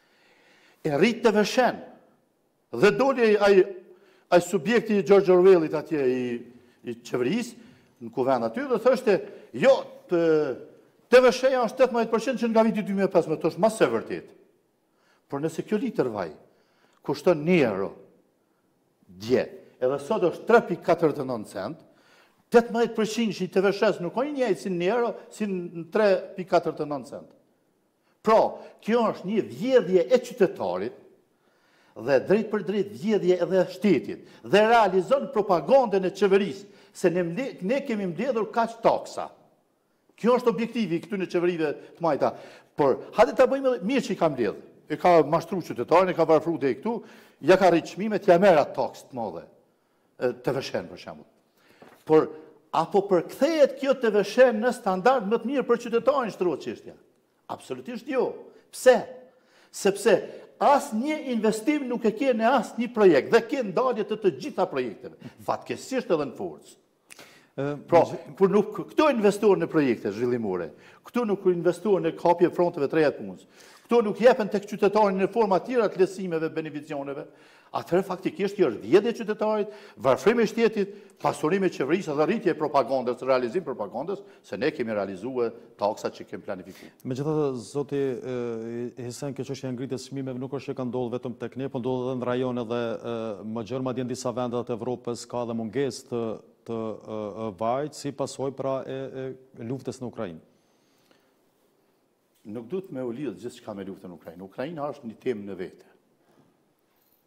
e rrit të veshen, dhe doli ai ai subjekti i George Orwellit atje i, i qeverisë në kuvend aty dhe thoshte, jo, të, të vesheja është tetëmbëdhjetë përqind që nga viti dy mijë e pesëmbëdhjetë, është mas e vërtet. Por nëse kjo litër vaj kushton një euro dje, edhe sot është tre pikë katërdhjetë e nëntë cent, tetëmbëdhjetë përqind që i të veshes nuk ka një si një euro, si në tre pikë katërdhjetë e nëntë cent. Pra, kjo është një vjedhje e qytetarit dhe drejt për drejt vjedhje edhe shtetit dhe realizon propagandën e qeverisë se ne, ne kemi mbledhur kaq taksa. Kjo është objektivi këtu në qeverive të majta. Por, hajde ta bëjmë mirë që i ka mbledhur. E ka mashtru qytetarin, e ka varfru dhe i këtu, ja ka rritë çmimet, ja merr atë taksë të madhe, të veshen për shembull. Por, apo përkthehet kjo të veshen në standard më të mirë për qytetarin shtrohet çështja? Absolutisht jo. Pse? Sepse as një investim nuk e ke në as një projekt, dhe ke ndalje të të gjitha projekteve. Fatkeqësisht edhe në forcë. Pra, kur nuk këto investohen në projekte zhvillimore, këtu nuk investohen në kapje fronteve të reja të punës, këto nuk jepen tek qytetarin në forma tjera të lehtësimeve, beneficioneve, atëherë faktikisht kjo është vjedhje e qytetarit, varfrim e shtetit, pasurim e qeverisë dhe rritje e propagandës, realizim propagandës, se ne kemi realizuar taksat që kemi planifikuar. Megjithatë, zoti Hisen, kjo çështja e ngritjes së çmimeve nuk është që ka ndodhur vetëm tek ne, por ndodhet edhe në rajone dhe më gjerë madje në disa vende të Evropës ka dhe mungesë të të vajt si pasojë pra e, e luftës në Ukrainë. Nuk duhet me u lidh gjithçka me luftën në Ukrainë. Ukraina është një temë në vete.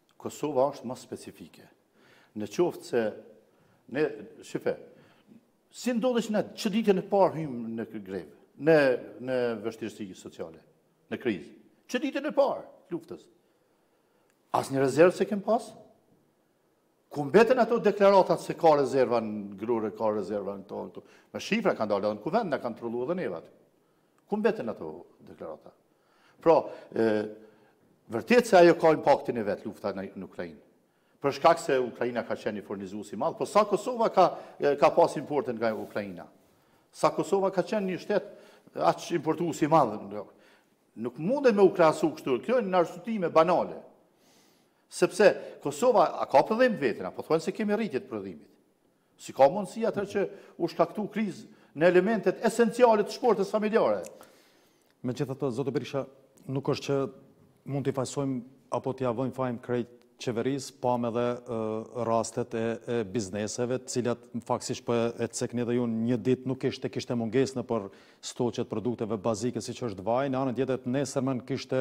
Kosova është më specifike. Në qoftë se ne, shife, si ndodhe që ne që ditën e parë hymë në grevë, në, në vështirësi sociale, në krizë. Që ditën e parë, luftës. As një rezervë se kem pas? Ku mbeten ato deklaratat se ka rezerva në grure, ka rezerva në to, to. Me shifra kanë dalë edhe në kuvend, në kanë trullu edhe neve aty. Ku mbeten ato deklarata? Pra, e, vërtet se ajo ka impaktin e vetë lufta në, në Ukrainë. Për shkak se Ukraina ka qenë një furnizues i madh, po sa Kosova ka, ka pas importin nga Ukraina. Sa Kosova ka qenë një shtet aq importues i madh. Nuk mundet me u krahasu kështu. Kjo është një arsutime banale. Sepse Kosova a ka prodhim vetën, apo thonë se kemi rritje të prodhimit. Si ka mundësi atë që u shkaktu krizë në elementet esenciale të shportës familjare. Megjithatë, zotë Berisha, nuk është që mund t'i fajsojmë apo t'i avojmë fajmë krejt qeverisë, pam edhe rastet e bizneseve, cilat faksisht për e cekni dhe ju një dit nuk ishte kishte munges në për stoqet produkteve bazike si që është vaj, në anën tjetër nesërmen kishte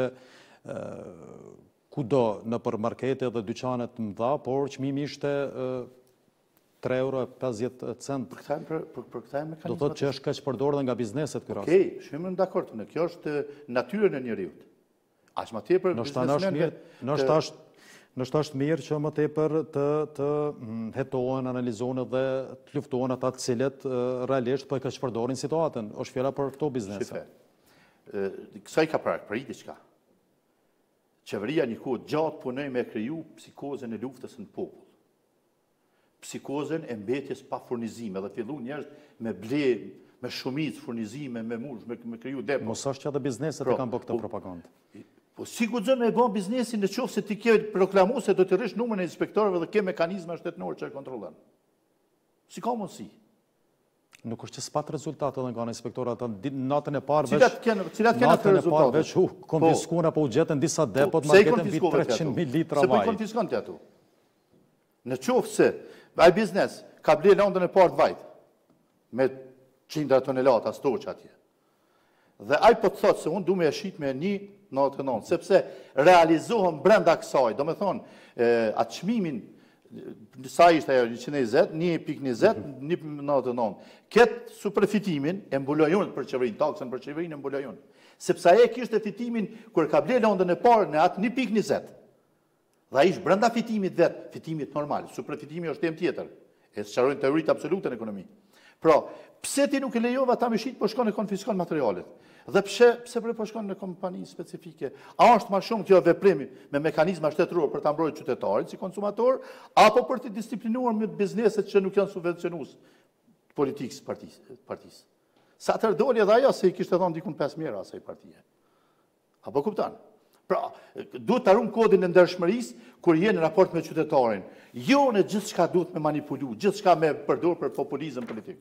kudo në për markete dhe dyqanet mëdha, por çmimi ishte tre euro e pesëdhjetë cent. Për këta e mekanizmat. Do thotë që është kaq përdorur dhe nga bizneset ky rast. Okej, shumë dakord, në kjo është natyrën e njeriut. Aq më tepër biznesmenëve. Nështë është Nështë është mirë që më tepër të, të hetohen, analizohen dhe të luftohen ata të cilët realisht për këtë shpërdorin situatën. Është fjera për këto biznese. Shife, kësaj ka prak, për i diçka. Qeveria një kohë gjatë punoj me kriju psikozën e luftës në popull. Psikozën e mbetjes pa furnizime dhe fillu njerëz me ble, me shumic furnizime, me mush, me, me kriju depo. Mos është që edhe bizneset e kanë bërë këtë propagandë. Po si guxon me bën biznesin në qoftë se ti ke proklamuar se do të rrish numrin e inspektorëve dhe ke mekanizma shtetëror që e kontrollon. Si ka mundësi? Nuk është që s'pat rezultate edhe nga inspektorat natën e parë veç. Cilat kanë cilat kanë atë rezultate? Veç u konfiskuan apo u gjetën disa depot marketën mbi treqind mijë litra vaj. Se po konfiskon ti ato. Në qoftë se ai biznes ka bler lëndën e parë të vajt me qindra tonelata stoç atje. Dhe ai po të thotë se unë du me e shit me një nëntëdhjetë e nëntë, sepse realizohen brenda kësaj, do me thonë, atë çmimin, sa ishte ajo njëqind e njëzet, një pikë njëzet, një nëntëdhjetë e nëntë. Këtë superfitimin e mbulojun për qeverinë, taksën për qeverinë e mbulojun. Sepse aje kishte fitimin, kër ka ble lëndën e parë në atë një pikë njëzet. Dhe ishtë brenda fitimit vetë, fitimit normal, superfitimi është tem tjetër. E së qarojnë teoritë absolute në ekonomi. Pra, pse ti nuk e lejova ta me shit, po shkon e konfiskon materialet? Dhe pse pse po shkon në kompani specifike? A është më shumë kjo veprimi me mekanizma shtetëror për ta mbrojtur qytetarin si konsumator, apo për të disiplinuar me bizneset që nuk janë subvencionues politikës partisë? Partis. Sa të doli edhe ajo se i kishte dhënë dikun pesë mijë asaj partie. Apo kupton? Pra, duhet të arrum kodin e ndershmërisë kur je në raport me qytetarin. Jo në gjithçka duhet me manipulu, gjithçka me përdor për populizëm politik.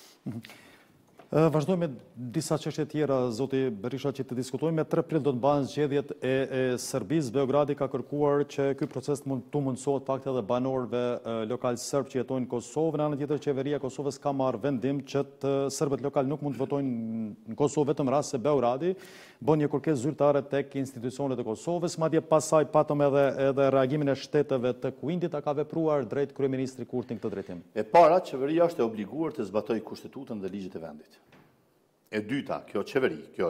Vazhdojmë me disa çështje tjera, zoti Berisha, që të diskutojmë. Me tre prill do të mbahen zgjedhjet e, e Serbisë. Beogradi ka kërkuar që ky proces mund të mundësohet pakte edhe banorëve lokal serb që jetojnë në Kosovë. Në anën tjetër, qeveria e Kosovës ka marrë vendim që të serbët lokal nuk mund të votojnë në Kosovë vetëm rast se Beogradi bën një kërkesë zyrtare tek institucionet e Kosovës. Madje pasaj patëm edhe edhe reagimin e shteteve të Kuindit, a ka vepruar drejt kryeministri Kurti në këtë drejtim. E para, qeveria është e obliguar të zbatojë kushtetutën dhe ligjet e vendit. E dyta, kjo qeveri, kjo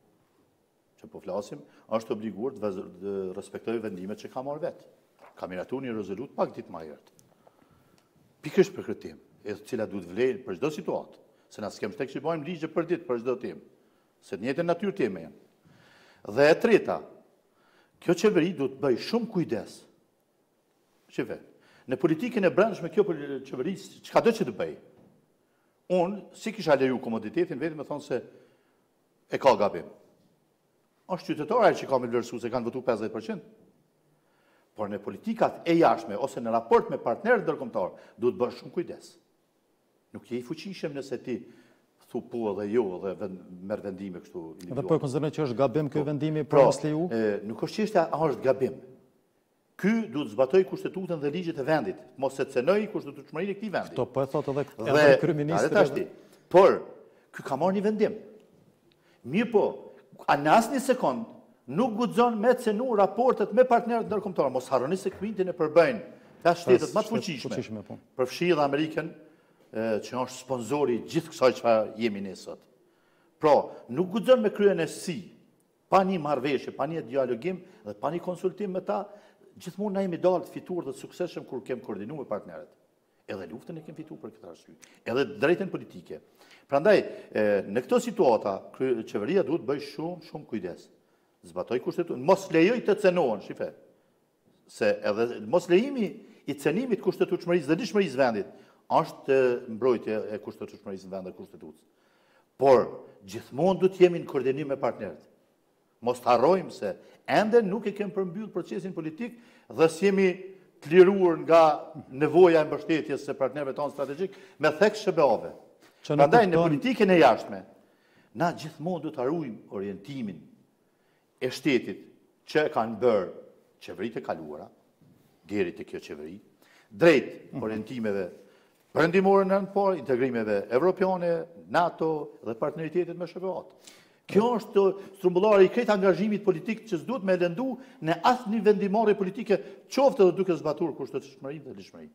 që po flasim, është obliguar të respektojë vendimet që ka marrë vetë. Ka miratuar një rezolut pak ditë më herët. Pikërisht për këtë temë, e cila duhet vlerë për çdo situatë, se na s'kem tek që bëjmë ligje për ditë për çdo temë, se të njëjtën natyrë temë janë. Dhe e treta, kjo qeveri duhet të bëjë shumë kujdes. Shife, në politikën e brendshme kjo qeveri çka do që të bëjë? Unë, si kisha leju komoditetin, vetëm me thonë se e ka gabim. Është qytetarë që ka me vlerësu se kanë votu pesëdhjetë përqind. Por në politikat e jashtme, ose në raport me partnerët ndërkombëtar, duhet bësh shumë kujdes. Nuk je i fuqishëm nëse ti thu po dhe jo dhe merr vendime kështu individuale. Dhe po e konsideroj që është gabim ky vendimi për mos leju? Nuk është çështja a është gabim. Ky duhet zbatoj kushtetutën dhe ligjet e vendit, mos se cenoj kushtetutshmërinë e këtij vendi. Kto po e thot edhe edhe kryeministri. Por ky ka marrë një vendim. Mirë po, në asnjë sekond nuk guxon me cenu raportet me partnerët ndërkombëtar. Mos harroni se Kuindin e përbëjnë ta shtetet më të fuqishme. Përfshi edhe Amerikën, që është sponsori gjithë kësaj që jemi ne sot. Pra, nuk guxon me kryen e si, pa një marrëveshje, pa një dialogim dhe pa një konsultim me ta, gjithmonë na jemi dalë të fituar dhe të suksesshëm kur kem koordinuar me partnerët. Edhe luftën e kem fituar për këtë arsye. Edhe drejtën politike. Prandaj, në këtë situata, qeveria duhet bëj shumë, shumë kujdes. Zbatoj kushtetutën, mos lejoj të cenohen, shife. Se edhe mos lejimi i cenimit kushtetutshmërisë dhe lishmërisë vendit është mbrojtje e kushtetutshmërisë në vend dhe kushtetutës. Por, gjithmonë du të jemi në koordinim me partnerët. Mos të harrojmë se ende nuk e kemë përmbyllë procesin politik dhe s'jemi të liruar nga nevoja e mbështetjes së partnerëve tonë strategjik me thekë shëbeove. Prandaj në politikën e jashtme, na gjithmonë du të harrojmë orientimin e shtetit që kanë bërë qeveritë e kaluara, deri te kjo qeveri, drejt orientimeve perëndimore në por, integrimeve evropiane, NATO dhe partneritetit me S B A-t. Kjo është strumbullari i krejt angazhimit politik që s'duhet me lëndu në asë një vendimare politike qoftë dhe duke zbatur kushtetshmërinë dhe lishmërinë.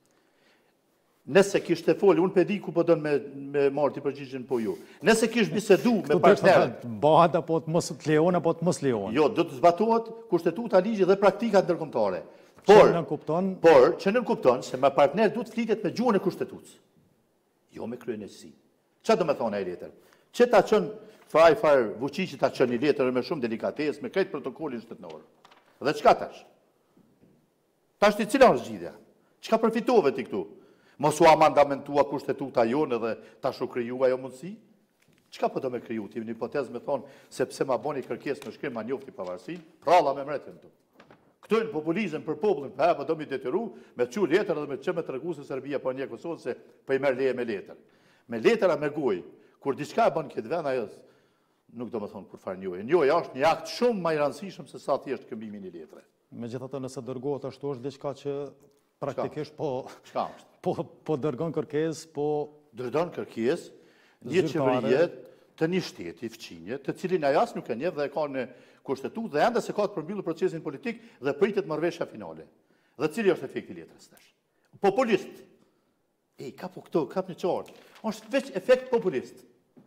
Nëse kishte folë, unë pedi ku po dënë me, me marë të përgjigjen po ju. Nëse kishte bisedu me partnerët. Bëhat apo të mos të lejon apo të mos lejon. Jo, do të zbatohet kushtetuta, ligji dhe praktikat ndërkombëtare. Por, që kupton, por, që nën kupton se me partner duhet flitet me gjuhën e kushtetutës. Jo me kryen e si. Çfarë do me thonë ai letër? Që ta çon faj faj Vučići ta çon një letër me shumë delikatesë, me krejt protokollin shtetëror. Dhe çka tash? Tash ti cila është zgjidhja? Çka përfitove ti këtu? Mos u amandamentua kushtetuta jonë dhe tash u kriju ajo mundësi? Çka po do me kriju? Ti në hipotezë me thonë se pse ma boni kërkesë në shkrim ma njofti pavarësinë, pralla me mretën tu. Këtu në populizëm për popullin, pa po do mi detyru me çu letër dhe me çë me tregu se Serbia po një Kosovë se po i merr leje me letër. Me letëra me gojë, kur diçka e bën këtë vend ajo nuk do me thonë kur farë njojë. Njojë është një akt shumë më i rëndësishëm se sa thjesht këmbimi një letre. Megjithatë nëse dërgohet ashtu është diçka që praktikisht po çka është? Po po dërgon kërkesë, po dërgon kërkesë një qeverie të një shteti fqinje, të cilin ajo as nuk e njeh dhe e ka në kushtetutë dhe ende se ka të përmbyllur procesin politik dhe pritet marrëveshja finale. Dhe cili është efekti i letrës tash? Populist. Ej, ka po këto, ka një qartë. Është veç efekt populist.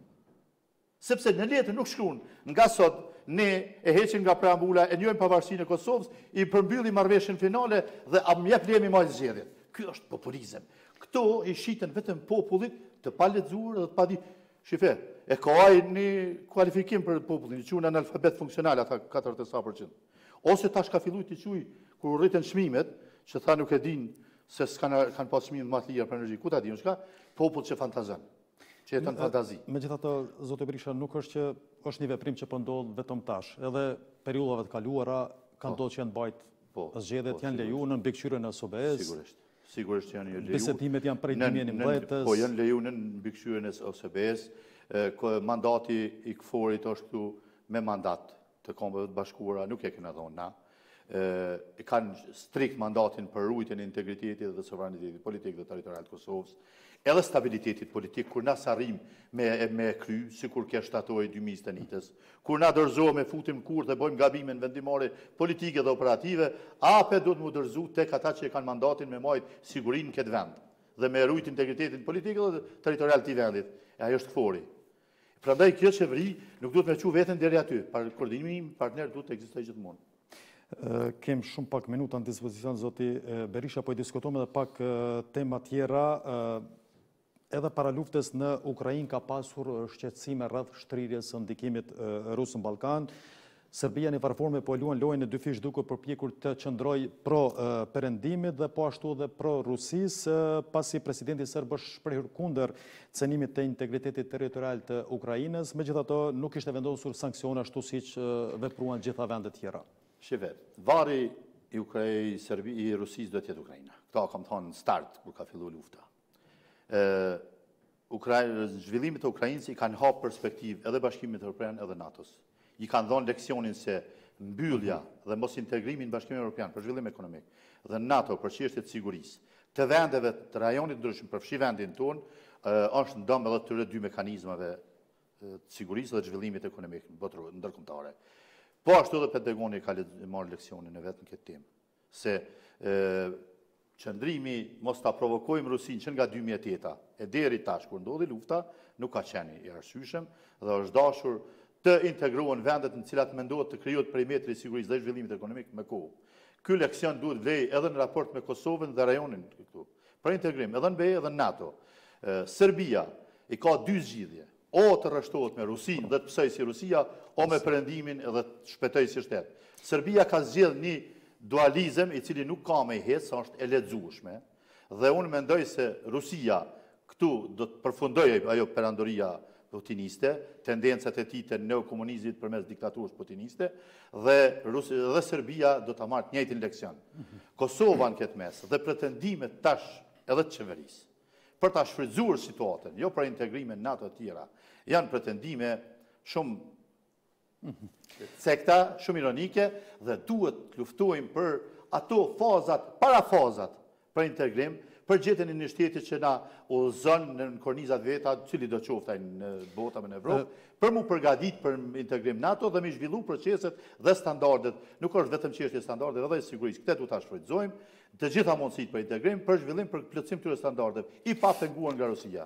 Sepse në letër nuk shkruan nga sot ne e heqim nga preambula e njojmë pavarësinë e Kosovës, i përmbyllim marrëveshjen finale dhe a më jep lemi më zgjedhjet. Ky është populizëm. Këto i shiten vetëm popullit të pa lexuar dhe të pa di. Shife, e ka ai një kualifikim për popullin, i quhen analfabet funksional ata katërdhjetë përqind. Ose tash ka filluar të quaj kur rriten çmimet, që tha nuk e din se s'kan kanë pas çmime më të lira për energji. Ku ta diun çka? Popull që fantazon. Që jeton fantazi. Megjithatë, zoti Berisha, nuk është që është një veprim që po ndodh vetëm tash. Edhe periudhave të kaluara kanë ndodhur që janë bajt zgjedhjet janë lejuar në mbikëqyrjen e S B A-s. Sigurisht. Sigurisht që janë lejuar. Bisedimet janë prej dy mijë e njëmbëdhjetës. Po janë lejuar në mbikëqyrjen e S B A-s. Mandati i KFOR-it është këtu me mandat të Kombeve të Bashkuara, nuk e kena dhënë na. E kanë strikt mandatin për ruajtjen e integritetit dhe sovranitetit politik dhe territorial të Kosovës, edhe stabilitetit politik, kur na sarrim me, me kry, si kur ke shtatoj dy mijë të njëtës, kur na dorëzohemi, futim kur dhe bojmë gabime në vendimore politike dhe operative, ape do të mu dërzu tek ata që e kanë mandatin me majt sigurin në këtë vend, dhe me rujt integritetin politik dhe territorial të vendit. E ajo është KFOR-i. Prandaj kjo qeveri nuk duhet me qu veten deri aty, koordinimi partner duhet të ekzistojë gjithmonë. Kem shumë pak minuta në dispozicion, zoti Berisha, po i diskutojmë edhe pak tema tjera. Edhe para luftës në Ukrainë ka pasur shqetësime rreth shtrirjes së ndikimit rus në Ballkan. Serbia në varforme po luan lojën e dy fish duke përpjekur të qëndroj pro perëndimit dhe po ashtu dhe pro Rusisë, pasi presidenti serb është shprehur kundër cenimit të integritetit territorial të Ukrainës, megjithatë nuk ishte vendosur sanksione ashtu siç vepruan gjitha vendet tjera. Shive, vari i Ukrajë, Serbi, i Rusisë do të jetë Ukrajina. Këta kam thonë në start, kur ka fillu lufta. Zhvillimit të Ukrajinës i kanë hapë perspektiv edhe Bashkimit Evropian edhe NATO-s. I kanë dhonë leksionin se mbyllja dhe mos integrimin në Bashkimin Evropian për zhvillim ekonomik dhe NATO për çështjet e sigurisë të vendeve të rajonit ndryshëm përfshi vendin tonë, është ndëm edhe të dy mekanizmave të sigurisë dhe zhvillimit ekonomik ndërkombëtare. Po ashtu edhe Pentagoni ka marrë leksionin e vetë në këtë temë, se qëndrimi mos ta provokojmë Rusin që nga dy mijë e teta e deri tash kur ndodhi lufta, nuk ka qenë i arsyeshëm dhe është dashur të integrohen vendet në cilat mendohet të krijohet perimetri i sigurisë dhe zhvillimit ekonomik me kohë. Ky leksion duhet vlej edhe në raport me Kosovën dhe rajonin këtu. Për integrim edhe në B E edhe në NATO. Serbia i ka dy zgjidhje. O të rreshtohet me Rusinë dhe të psoj si Rusia, o me perëndimin edhe të shpëtoj si shtet. Serbia ka zgjedhur një dualizëm i cili nuk ka me i hecë, sa është e lexueshme, dhe unë mendoj se Rusia këtu do të përfundojë ajo perandoria putiniste, tendencat e tij të neokomunizmit përmes diktaturës putiniste, dhe, dhe Serbia do të marrë të njëjtin leksion. Kosova në këtë mes dhe pretendimet tash edhe të qeverisë për ta shfrytzuar situatën, jo për integrimin në NATO të tjera, janë pretendime shumë sekta, shumë ironike, dhe duhet të luftojmë për ato fazat, para fazat për integrim, për gjetën e një shteti që na udhëzon në kornizat veta, cili do qoftaj në bota me në Evropë, për mu përgadit për integrim NATO dhe me zhvillu proceset dhe standardet, nuk është vetëm çështje standardet edhe sigurisë, këtë du ta shfrytëzojmë, të gjitha mundësit për integrim, për zhvillim, për plotësim këtyre standardeve, i pa penguar nga Rusia.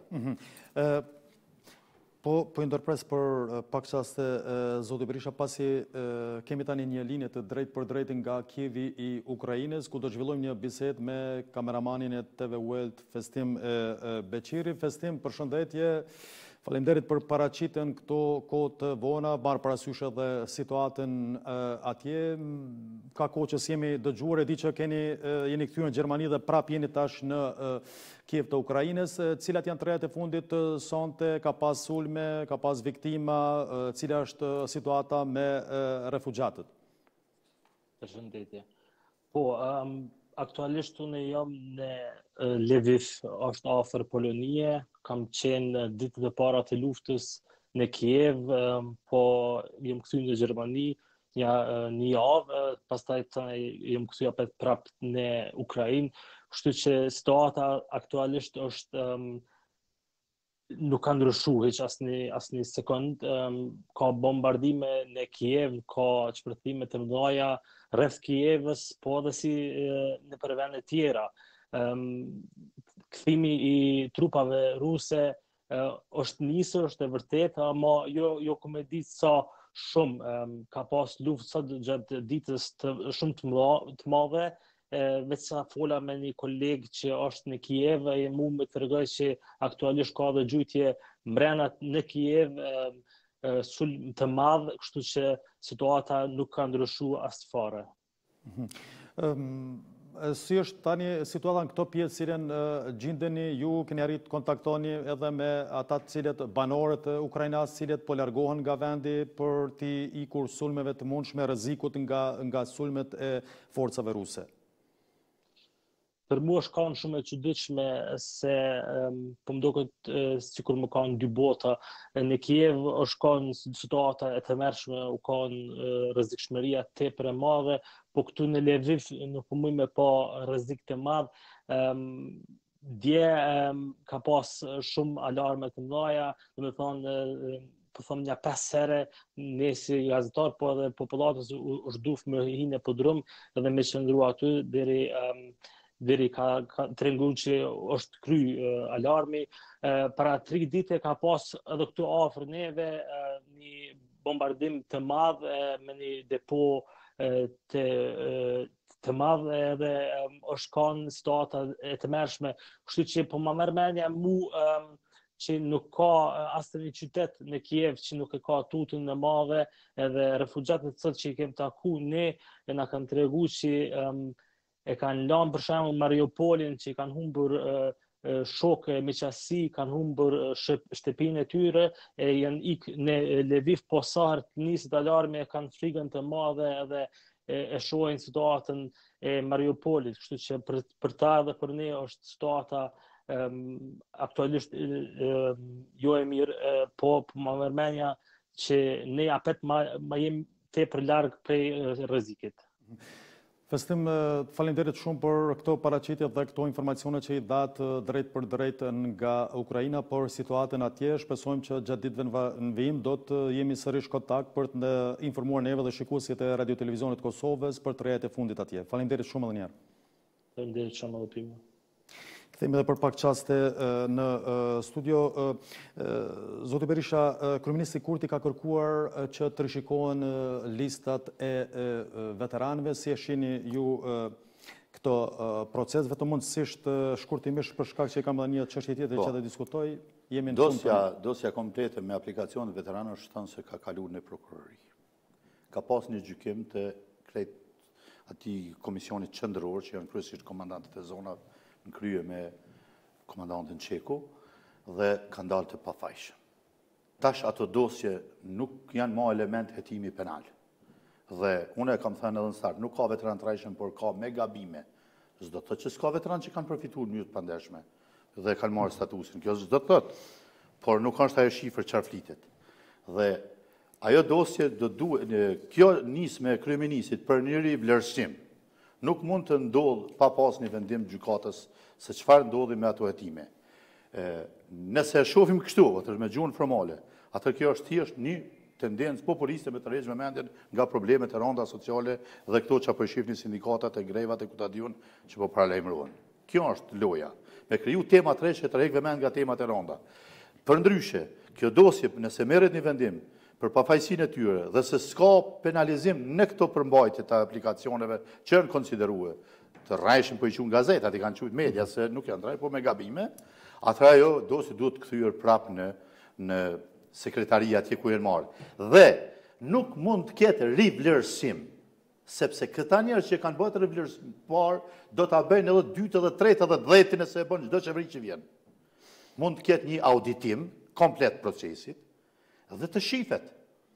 Po, po ndërpres për pak qaste, Zoti Berisha, pasi kemi tani një linje të drejt për drejt nga Kievi i Ukrajines, ku do zhvillojmë një bisedë me kameramanin e T V World, Festim Beqiri. Festim, përshëndetje, faleminderit për paraqitjen këto kohë të vona, marr parasysh edhe situatën atje. Ka kohë që s'jemi dëgjuar, e di që keni jeni kthyer në Gjermani dhe prap jeni tash në Kiev të Ukrajines. Cilat janë trejet e fundit sonte, ka pas sulme, ka pas viktima, cila është situata me refugjatët? Përshëndetje. Po, aktualisht unë jam në Lviv, është afër Polonie, kam qenë ditët e para të luftës në Kiev, po jem kthyer në Gjermani një një javë, pastaj jem kthyer prap në Ukrainë, kështu që situata aktualisht është nuk ka ndryshuar hiç asnjë asnjë sekond. Ka bombardime në Kiev, ka shpërthime të mëdha rreth Kievës, po edhe si në për vende tjera. Kthimi i trupave ruse është nisur, është e vërtetë, ama jo jo ku me ditë sa shumë ka pas luftë sot gjatë ditës të shumë të mëdha të madhe. Veç sa fola me një koleg që është në Kiev, e mu me të rregoj që aktualisht ka dhe gjujtje mbrena në Kiev, sulm të madh, kështu që situata nuk ka ndryshuar as fare. Si është tani situata në këto pjesë cilën gjendeni ju, keni arrit kontaktoni edhe me ata të cilët banorët e Ukrainës, cilët po largohen nga vendi për të ikur sulmeve të mundshme, rrezikut nga nga sulmet e forcave ruse? Për mua është kanë shumë e çuditshme se po më duket sikur më kanë dy bota. Në Kiev është kanë situata e tmerrshme, u kanë rrezikshmëria tepër e madhe, po këtu në Lviv nuk po mund me pa rrezik të madh. Dje ka pas shumë alarme të mëdha, domethënë po them një pesë herë ne si gazetar, po edhe popullatës është duf me hinë po drum edhe me qëndru aty deri deri ka, ka trengu që është kry uh, alarmi. Uh, para tri dite ka pas edhe këtu afër neve uh, një bombardim të madh uh, me një depo uh, të, uh, të madh edhe um, është kanë situata e tmerrshme. Kështu që po më merr mendja mu um, që nuk ka uh, asë një qytet në Kiev që nuk e ka tutën e madhe, edhe refugjatët sot që i kem taku ne e na kanë tregu që um, e kanë lanë për shembull Mariupolin që i kanë humbur uh, shokë me qasi, kanë humbur shtëpinë e tyre, e janë ik në Lviv, po sa herë të niset alarmi e kanë frikën të madhe edhe e, e shohin situatën e Mariupolit, kështu që për, për ta edhe për ne është situata um, aktualisht um, jo e mirë, uh, po po më merr mendja që ne apet ma, ma jemi tepër larg prej rrezikit. Festim, faleminderit shumë për këto paraqitje dhe këto informacione që i datë drejt për drejt nga Ukraina, por situatën atje, shpresojmë që gjatë ditëve në vijim do të jemi sërish kontakt për të informuar neve dhe shikuesit e Radio Televizionit Kosovës për trejet e fundit atje. Faleminderit shumë edhe një herë. Faleminderit shumë edhe pime. Kthehemi edhe për pak qaste në studio. Zoti Berisha, kryeministri Kurti ka kërkuar që të rishikohen listat e veteranëve. Si e shihni ju këto proces, vetëm mundësisht shkurtimisht për shkak që kam edhe një çështje tjetër që të diskutoj, jemi në dosja dosja komplete me aplikacionet veteranëve shton se ka kaluar në prokurori. Ka pas një gjykim të krejt atij komisionit qendror që janë kryesisht komandantët e zonave në krye me komandantin Qeku dhe kanë dalë të pafajshëm. Tash ato dosje nuk janë ma element hetimi penal. Dhe unë e kam thënë edhe në start, nuk ka veteran të rajshëm, por ka me gabime. S'do të thotë që s'ka veteran që kanë përfituar në mënyrë të pandeshme dhe kanë marrë statusin. Kjo s'do të thotë, por nuk është ajo shifër çfarë flitet. Dhe ajo dosje do duhet, kjo nis me kryeministit për një rivlerësim. Nuk mund të ndodh pa pas një vendim gjykatës se çfarë ndodhi me ato hetime. Nëse e shohim kështu, atëherë me gjuhën formale, atëherë kjo është thjesht një tendencë populiste me të rregjë me mendjen nga problemet e rënda sociale dhe këto që apo i shihni sindikatat e grevat e kutadiun që po paralajmërohen. Kjo është loja. Me kriju tema të re që të rregjë mend nga temat e rënda. Përndryshe, kjo dosje nëse merret një vendim për pafajësinë e tyre dhe se s'ka penalizim në këto përmbajtje të aplikacioneve që janë konsideruar të rrajshëm po i quajnë gazetat, i kanë quajtur media se nuk janë rraj, po me gabime, atëherë ajo dosje duhet kthyer prapë në në sekretaria atje ku janë marrë. Dhe nuk mund të ketë rivlerësim, sepse këta njerëz që kanë bërë rivlerësim parë do ta bëjnë edhe dytë edhe tretë edhe dhjetë nëse e bën çdo çeveri që vjen. Mund të ketë një auditim komplet procesit dhe të shifet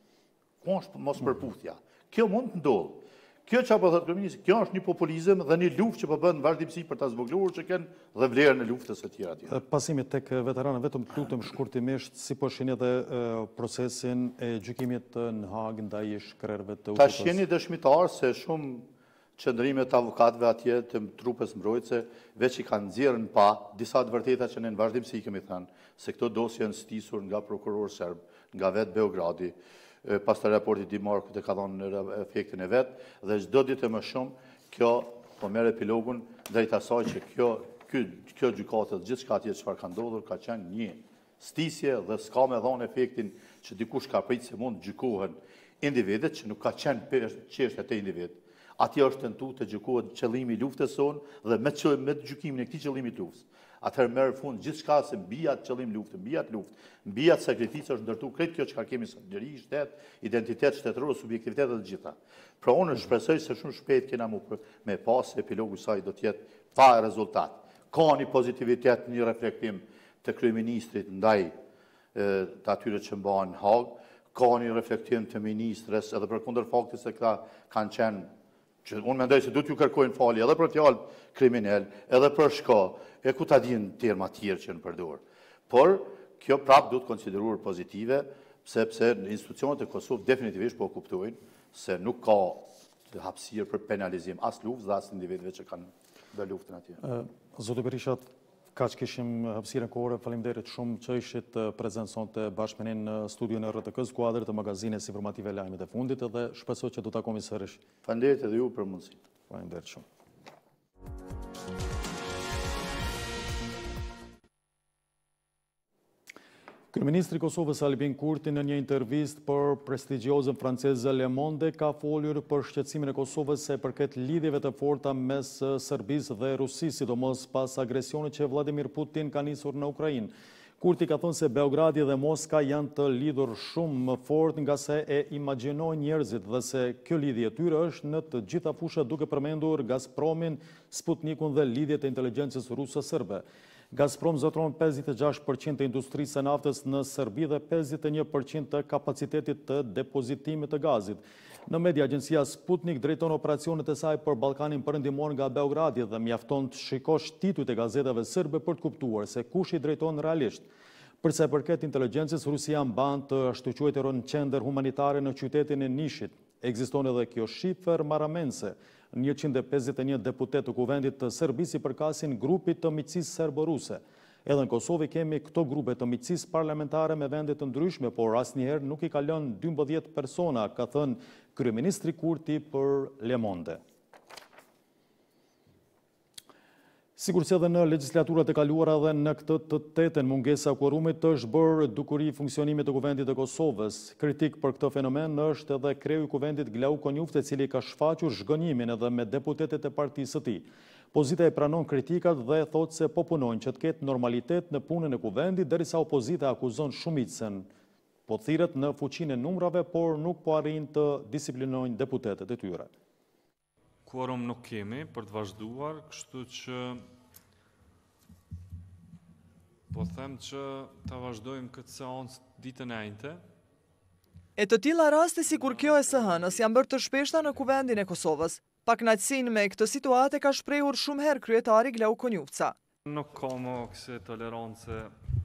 ku është mos përputhja. Kjo mund të ndodhë. Kjo që apo thotë kryeministri, kjo është një populizëm dhe një luftë që po bën në vazhdimsi për ta zbogluar që kanë dhe vlerën e luftës së tjera atje. Pasimi tek veteranë, vetëm të lutem shkurtimisht, si po shihni edhe procesin e gjykimit në Hag ndaj shkrerëve të U K P-s. Tash jeni dëshmitar se shumë qëndrime të avokatëve atje të trupës mbrojtëse veç i kanë nxjerrën pa disa të vërteta që ne në vazhdimsi kemi thënë se këto dosje janë stisur nga prokuror serb, nga vetë Beogradi, pas të raportit Di Marku të ka dhënë efektin e vetë, dhe çdo ditë më shumë kjo po merr epilogun drejt asaj që kjo ky kjo gjykatë gjithçka atje çfarë ka ndodhur ka qenë një stisje dhe s'ka më dhënë efektin që dikush ka pritë se mund gjykohen individet që nuk ka qenë çështja të individ. Atje është tentuar të gjykohet qëllimi i luftës sonë dhe me me gjykimin e këtij qëllimi të luftës. Atëherë merr fund gjithçka se mbi atë qëllim luftë, mbi atë luftë, mbi atë sakrificë është ndërtuar krejt kjo çka kemi sot, liri, shtet, identitet shtetëror, subjektivitet dhe të gjitha. Pra unë shpresoj se shumë shpejt kena mu me pas epilogu i saj do të jetë pa rezultat. Ka një pozitivitet, një reflektim të kryeministrit ndaj të atyre që mbahen në Hag, ka një reflektim të ministres edhe përkundër faktit se këta kanë qenë që unë mendoj se du t'ju kërkojnë falje edhe për fjalë kriminal, edhe për shka, e ku ta dinë terma tjerë që në përdor. Por, kjo prapë du të konsideruar pozitive, sepse institucionet e Kosovë definitivisht po kuptojnë se nuk ka hapësirë për penalizim as luftës dhe as individëve që kanë bërë luftën atje. Zoti Berisha, kaq kishim hapësirën kohore, faleminderit shumë që ishit prezent sonte bashkë me ne në studion e R T K-s, kuadër të magazinës informative lajmet e fundit dhe shpresoj që do ta takojmë sërish. Faleminderit edhe ju për mundësinë. Faleminderit shumë. Kryeministri i Kosovës Albin Kurti në një intervistë për prestigjiozen franceze Le Monde ka folur për shqetësimin e Kosovës se përket lidhjeve të forta mes Serbisë dhe Rusisë, sidomos pas agresionit që Vladimir Putin ka nisur në Ukrainë. Kurti ka thënë se Beogradi dhe Moska janë të lidhur shumë më fort nga se e imagjinojnë njerëzit dhe se kjo lidhje e tyre është në të gjitha fushat duke përmendur Gazpromin, Sputnikun dhe lidhjet e inteligjencës ruse serbe. Gazprom zotron pesëdhjetë e gjashtë përqind të industrisë së naftës në Serbi dhe pesëdhjetë e një përqind të kapacitetit të depozitimit të gazit. Në media, agjencia Sputnik drejton operacionet e saj për Ballkanin Perëndimor nga Beogradi dhe mjafton të shikosh titujt e gazetave serbe për të kuptuar se kush i drejton realisht. Përsa e përket inteligjencës, Rusia mban të shtuquetur në qendër humanitare në qytetin e Nishit. Ekziston edhe kjo shifër marramense. njëqind e pesëdhjetë e një deputet të kuvendit të Serbisë i përkasin grupit të miqësisë serbo-ruse. Edhe në Kosovë kemi këto grupe të miqësisë parlamentare me vende të ndryshme, por asnjëherë nuk i kalon dymbëdhjetë persona, ka thënë kryeministri Kurti për Le Monde. Sigur se edhe në legislaturat e kaluara dhe në këtë të tetën mungesa quorumit është bërë dukuri funksionimit të Kuvendit të Kosovës. Kritik për këtë fenomen është edhe kreu i Kuvendit Glau Konjufte, i cili ka shfaqur zhgënjimin edhe me deputetet e partisë së tij. Opozita e pranon kritikat dhe thotë se po punojnë që të ketë normalitet në punën e Kuvendit, derisa opozita akuzon shumicën po thirret në fuqinë e numrave, por nuk po arrin të disiplinojnë deputetet e tyre. Quorum nuk kemi për të vazhduar, kështu që po them që ta vazhdojmë këtë seancë ditën e njëjtë. E të tilla raste si kur kjo e S H-nës janë bërë të shpeshta në Kuvendin e Kosovës. Pakënaqësinë me këtë situatë ka shprehur shumë herë kryetari Glau Konjufca. Nuk ka më këse tolerance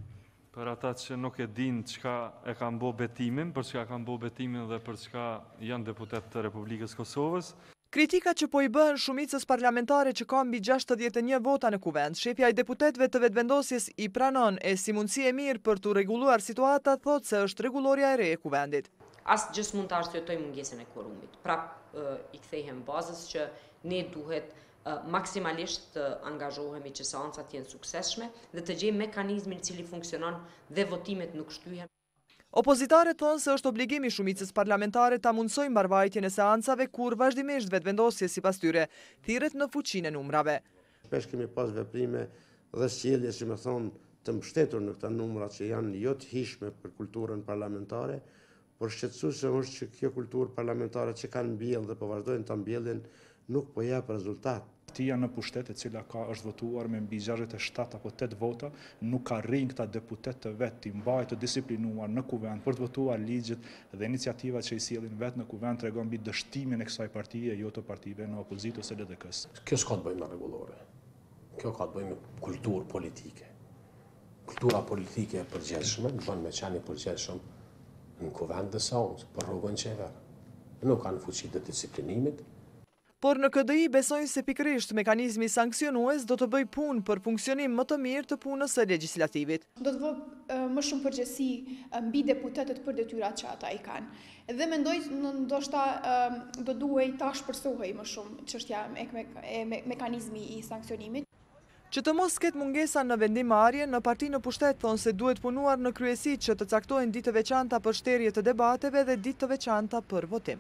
për ata që nuk e din çka e kanë bë betimin, për çka kanë bë betimin dhe për çka janë deputet të Republikës Kosovës. Kritika që po i bëhen shumicës parlamentare që ka mbi gjashtëdhjetë e një vota në kuvend, shepja i deputetëve të vetëvendosjes i pranon e si mundësi e mirë për të rregulluar situata, thotë se është rregulloria e re e kuvendit. Asë gjës mund të arsyetoj mungesën e quorumit. Prap i kthehem bazës që ne duhet maksimalisht të angazhohemi që seancat jenë suksesshme dhe të gjejmë mekanizmin i cili funksionon dhe votimet nuk shtyhen. Opozitarët thonë se është obligimi shumicës parlamentare ta mundsojnë mbarvajtjen e seancave kur vazhdimisht vetëvendosje sipas tyre thirret në fuqinë e numrave. Shpesh kemi pas veprime dhe sjellje, si më thonë, të mbështetur në këta numra që janë jo të hishme për kulturën parlamentare, por shqetësuese është që kjo kulturë parlamentare që kanë mbjellë dhe po vazhdojnë ta mbjellin nuk po jep rezultat. Partia në pushtet e cila ka është votuar me mbi gjashtëdhjetë e shtat apo tetë vota, nuk ka rrinë këta deputet të vetë të mbajë të disiplinuar në kuvend për të votuar ligjet dhe iniciativat që i sjellin vetë në kuvend tregon mbi dështimin e kësaj partie, jo të partive në opozitë ose L D K-s. Kjo s'ka të bëjë me rregullore. Kjo ka të bëjë me kulturë politike. Kultura politike e përgjithshme bën me qenë i përgjithshëm në kuvend dhe seancë për rrugën qever. Nuk kanë fuqi të disiplinimit. Por në K D I besojnë se pikërisht mekanizmi sankcionues do të bëj punë për funksionim më të mirë të punës së legjislativit. Do të vë më shumë përgjegjësi mbi deputetët për detyrat që ata i kanë. Dhe mendoj ndoshta do duhej ta shpërsohej më shumë çështja e mekanizmi i sankcionimit. Që të mos ketë mungesa në vendimmarrje, në parti në pushtet thonë se duhet punuar në kryesi që të caktojnë ditë të veçanta për shterje të debateve dhe ditë të veçanta për votim.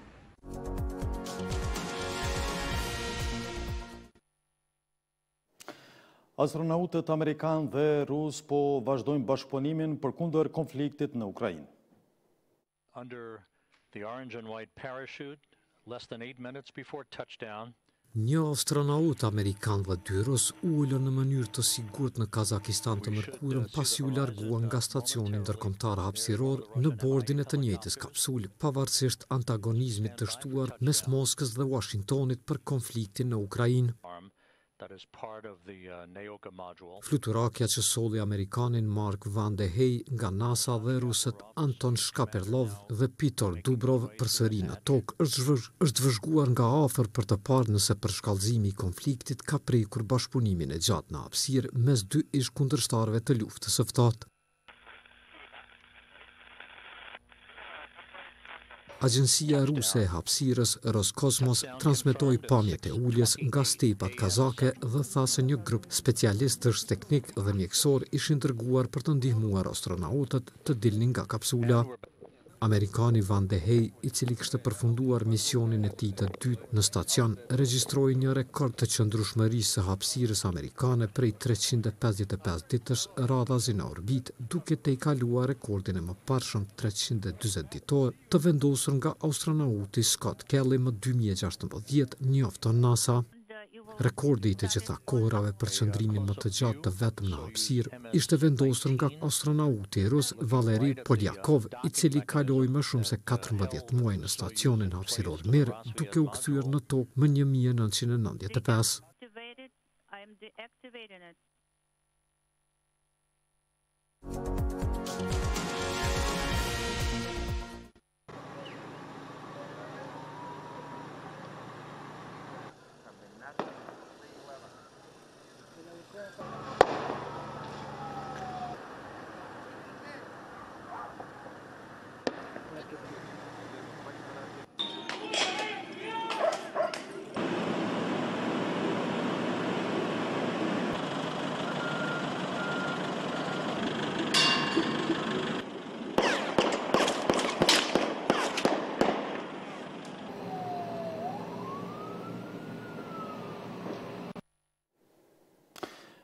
Astronautët amerikanë dhe rus po vazhdojnë bashkëpunimin përkundër konfliktit në Ukrainë. Under the orange and white parachute, less than eight minutes before touchdown, një astronaut amerikan dhe dy rus ulën në mënyrë të sigurt në Kazakistan të mërkurën pasi u larguan nga stacioni ndërkombëtar hapësiror në bordin e të njëjtës kapsule, pavarësisht antagonizmit të shtuar mes Moskës dhe Washingtonit për konfliktin në Ukrainë. Fluturakja që solli Amerikanin Mark Vande Hey nga NASA dhe rusët Anton Shkaperlov dhe Piotr Dubrov përsëri në tokë është vëzhguar nga afër për të parë nëse përshkallëzimi i konfliktit ka prekur bashkëpunimin e gjatë në hapësirë mes dy ish kundërshtarëve të luftës së ftohtë. Agjencia ruse e hapësirës Roskosmos transmetoi pamjet e uljes nga stepat kazake dhe tha se një grup specialistësh teknik dhe mjekësor ishin dërguar për të ndihmuar astronautët të dilnin nga kapsula. Amerikani Van de Hey, i cili kishte përfunduar misionin e tij të dytë në stacion, regjistroi një rekord të qëndrueshmërisë së hapësirës amerikane prej treqind e pesëdhjetë e pesë ditësh radhazi në orbitë, duke tejkaluar rekordin e mëparshëm treqind e dyzet ditor të vendosur nga astronauti Scott Kelly më dy mijë e gjashtëmbëdhjetë, njofton NASA. Rekordi i të gjitha kohrave për qëndrimin më të gjatë të vetëm në hapësirë ishte vendosur nga astronauti rus Valeri Polyakov, i cili kaloi më shumë se katërmbëdhjetë muaj në stacionin hapësiror Mir, duke u kthyer në tokë më një mijë e nëntëqind e nëntëdhjetë e pesë.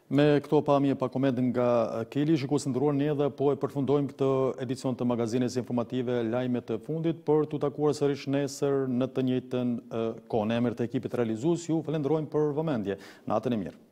Me këto pamje pa koment nga Keli, shikues ndëruar, ne edhe po e përfundojmë këtë edicion të magazines informative Lajmet të fundit për t'u takuar sërish nesër në të njëjtën kohë. Në emër të ekipit realizues, ju falenderojmë për vëmendje. Natën e mirë.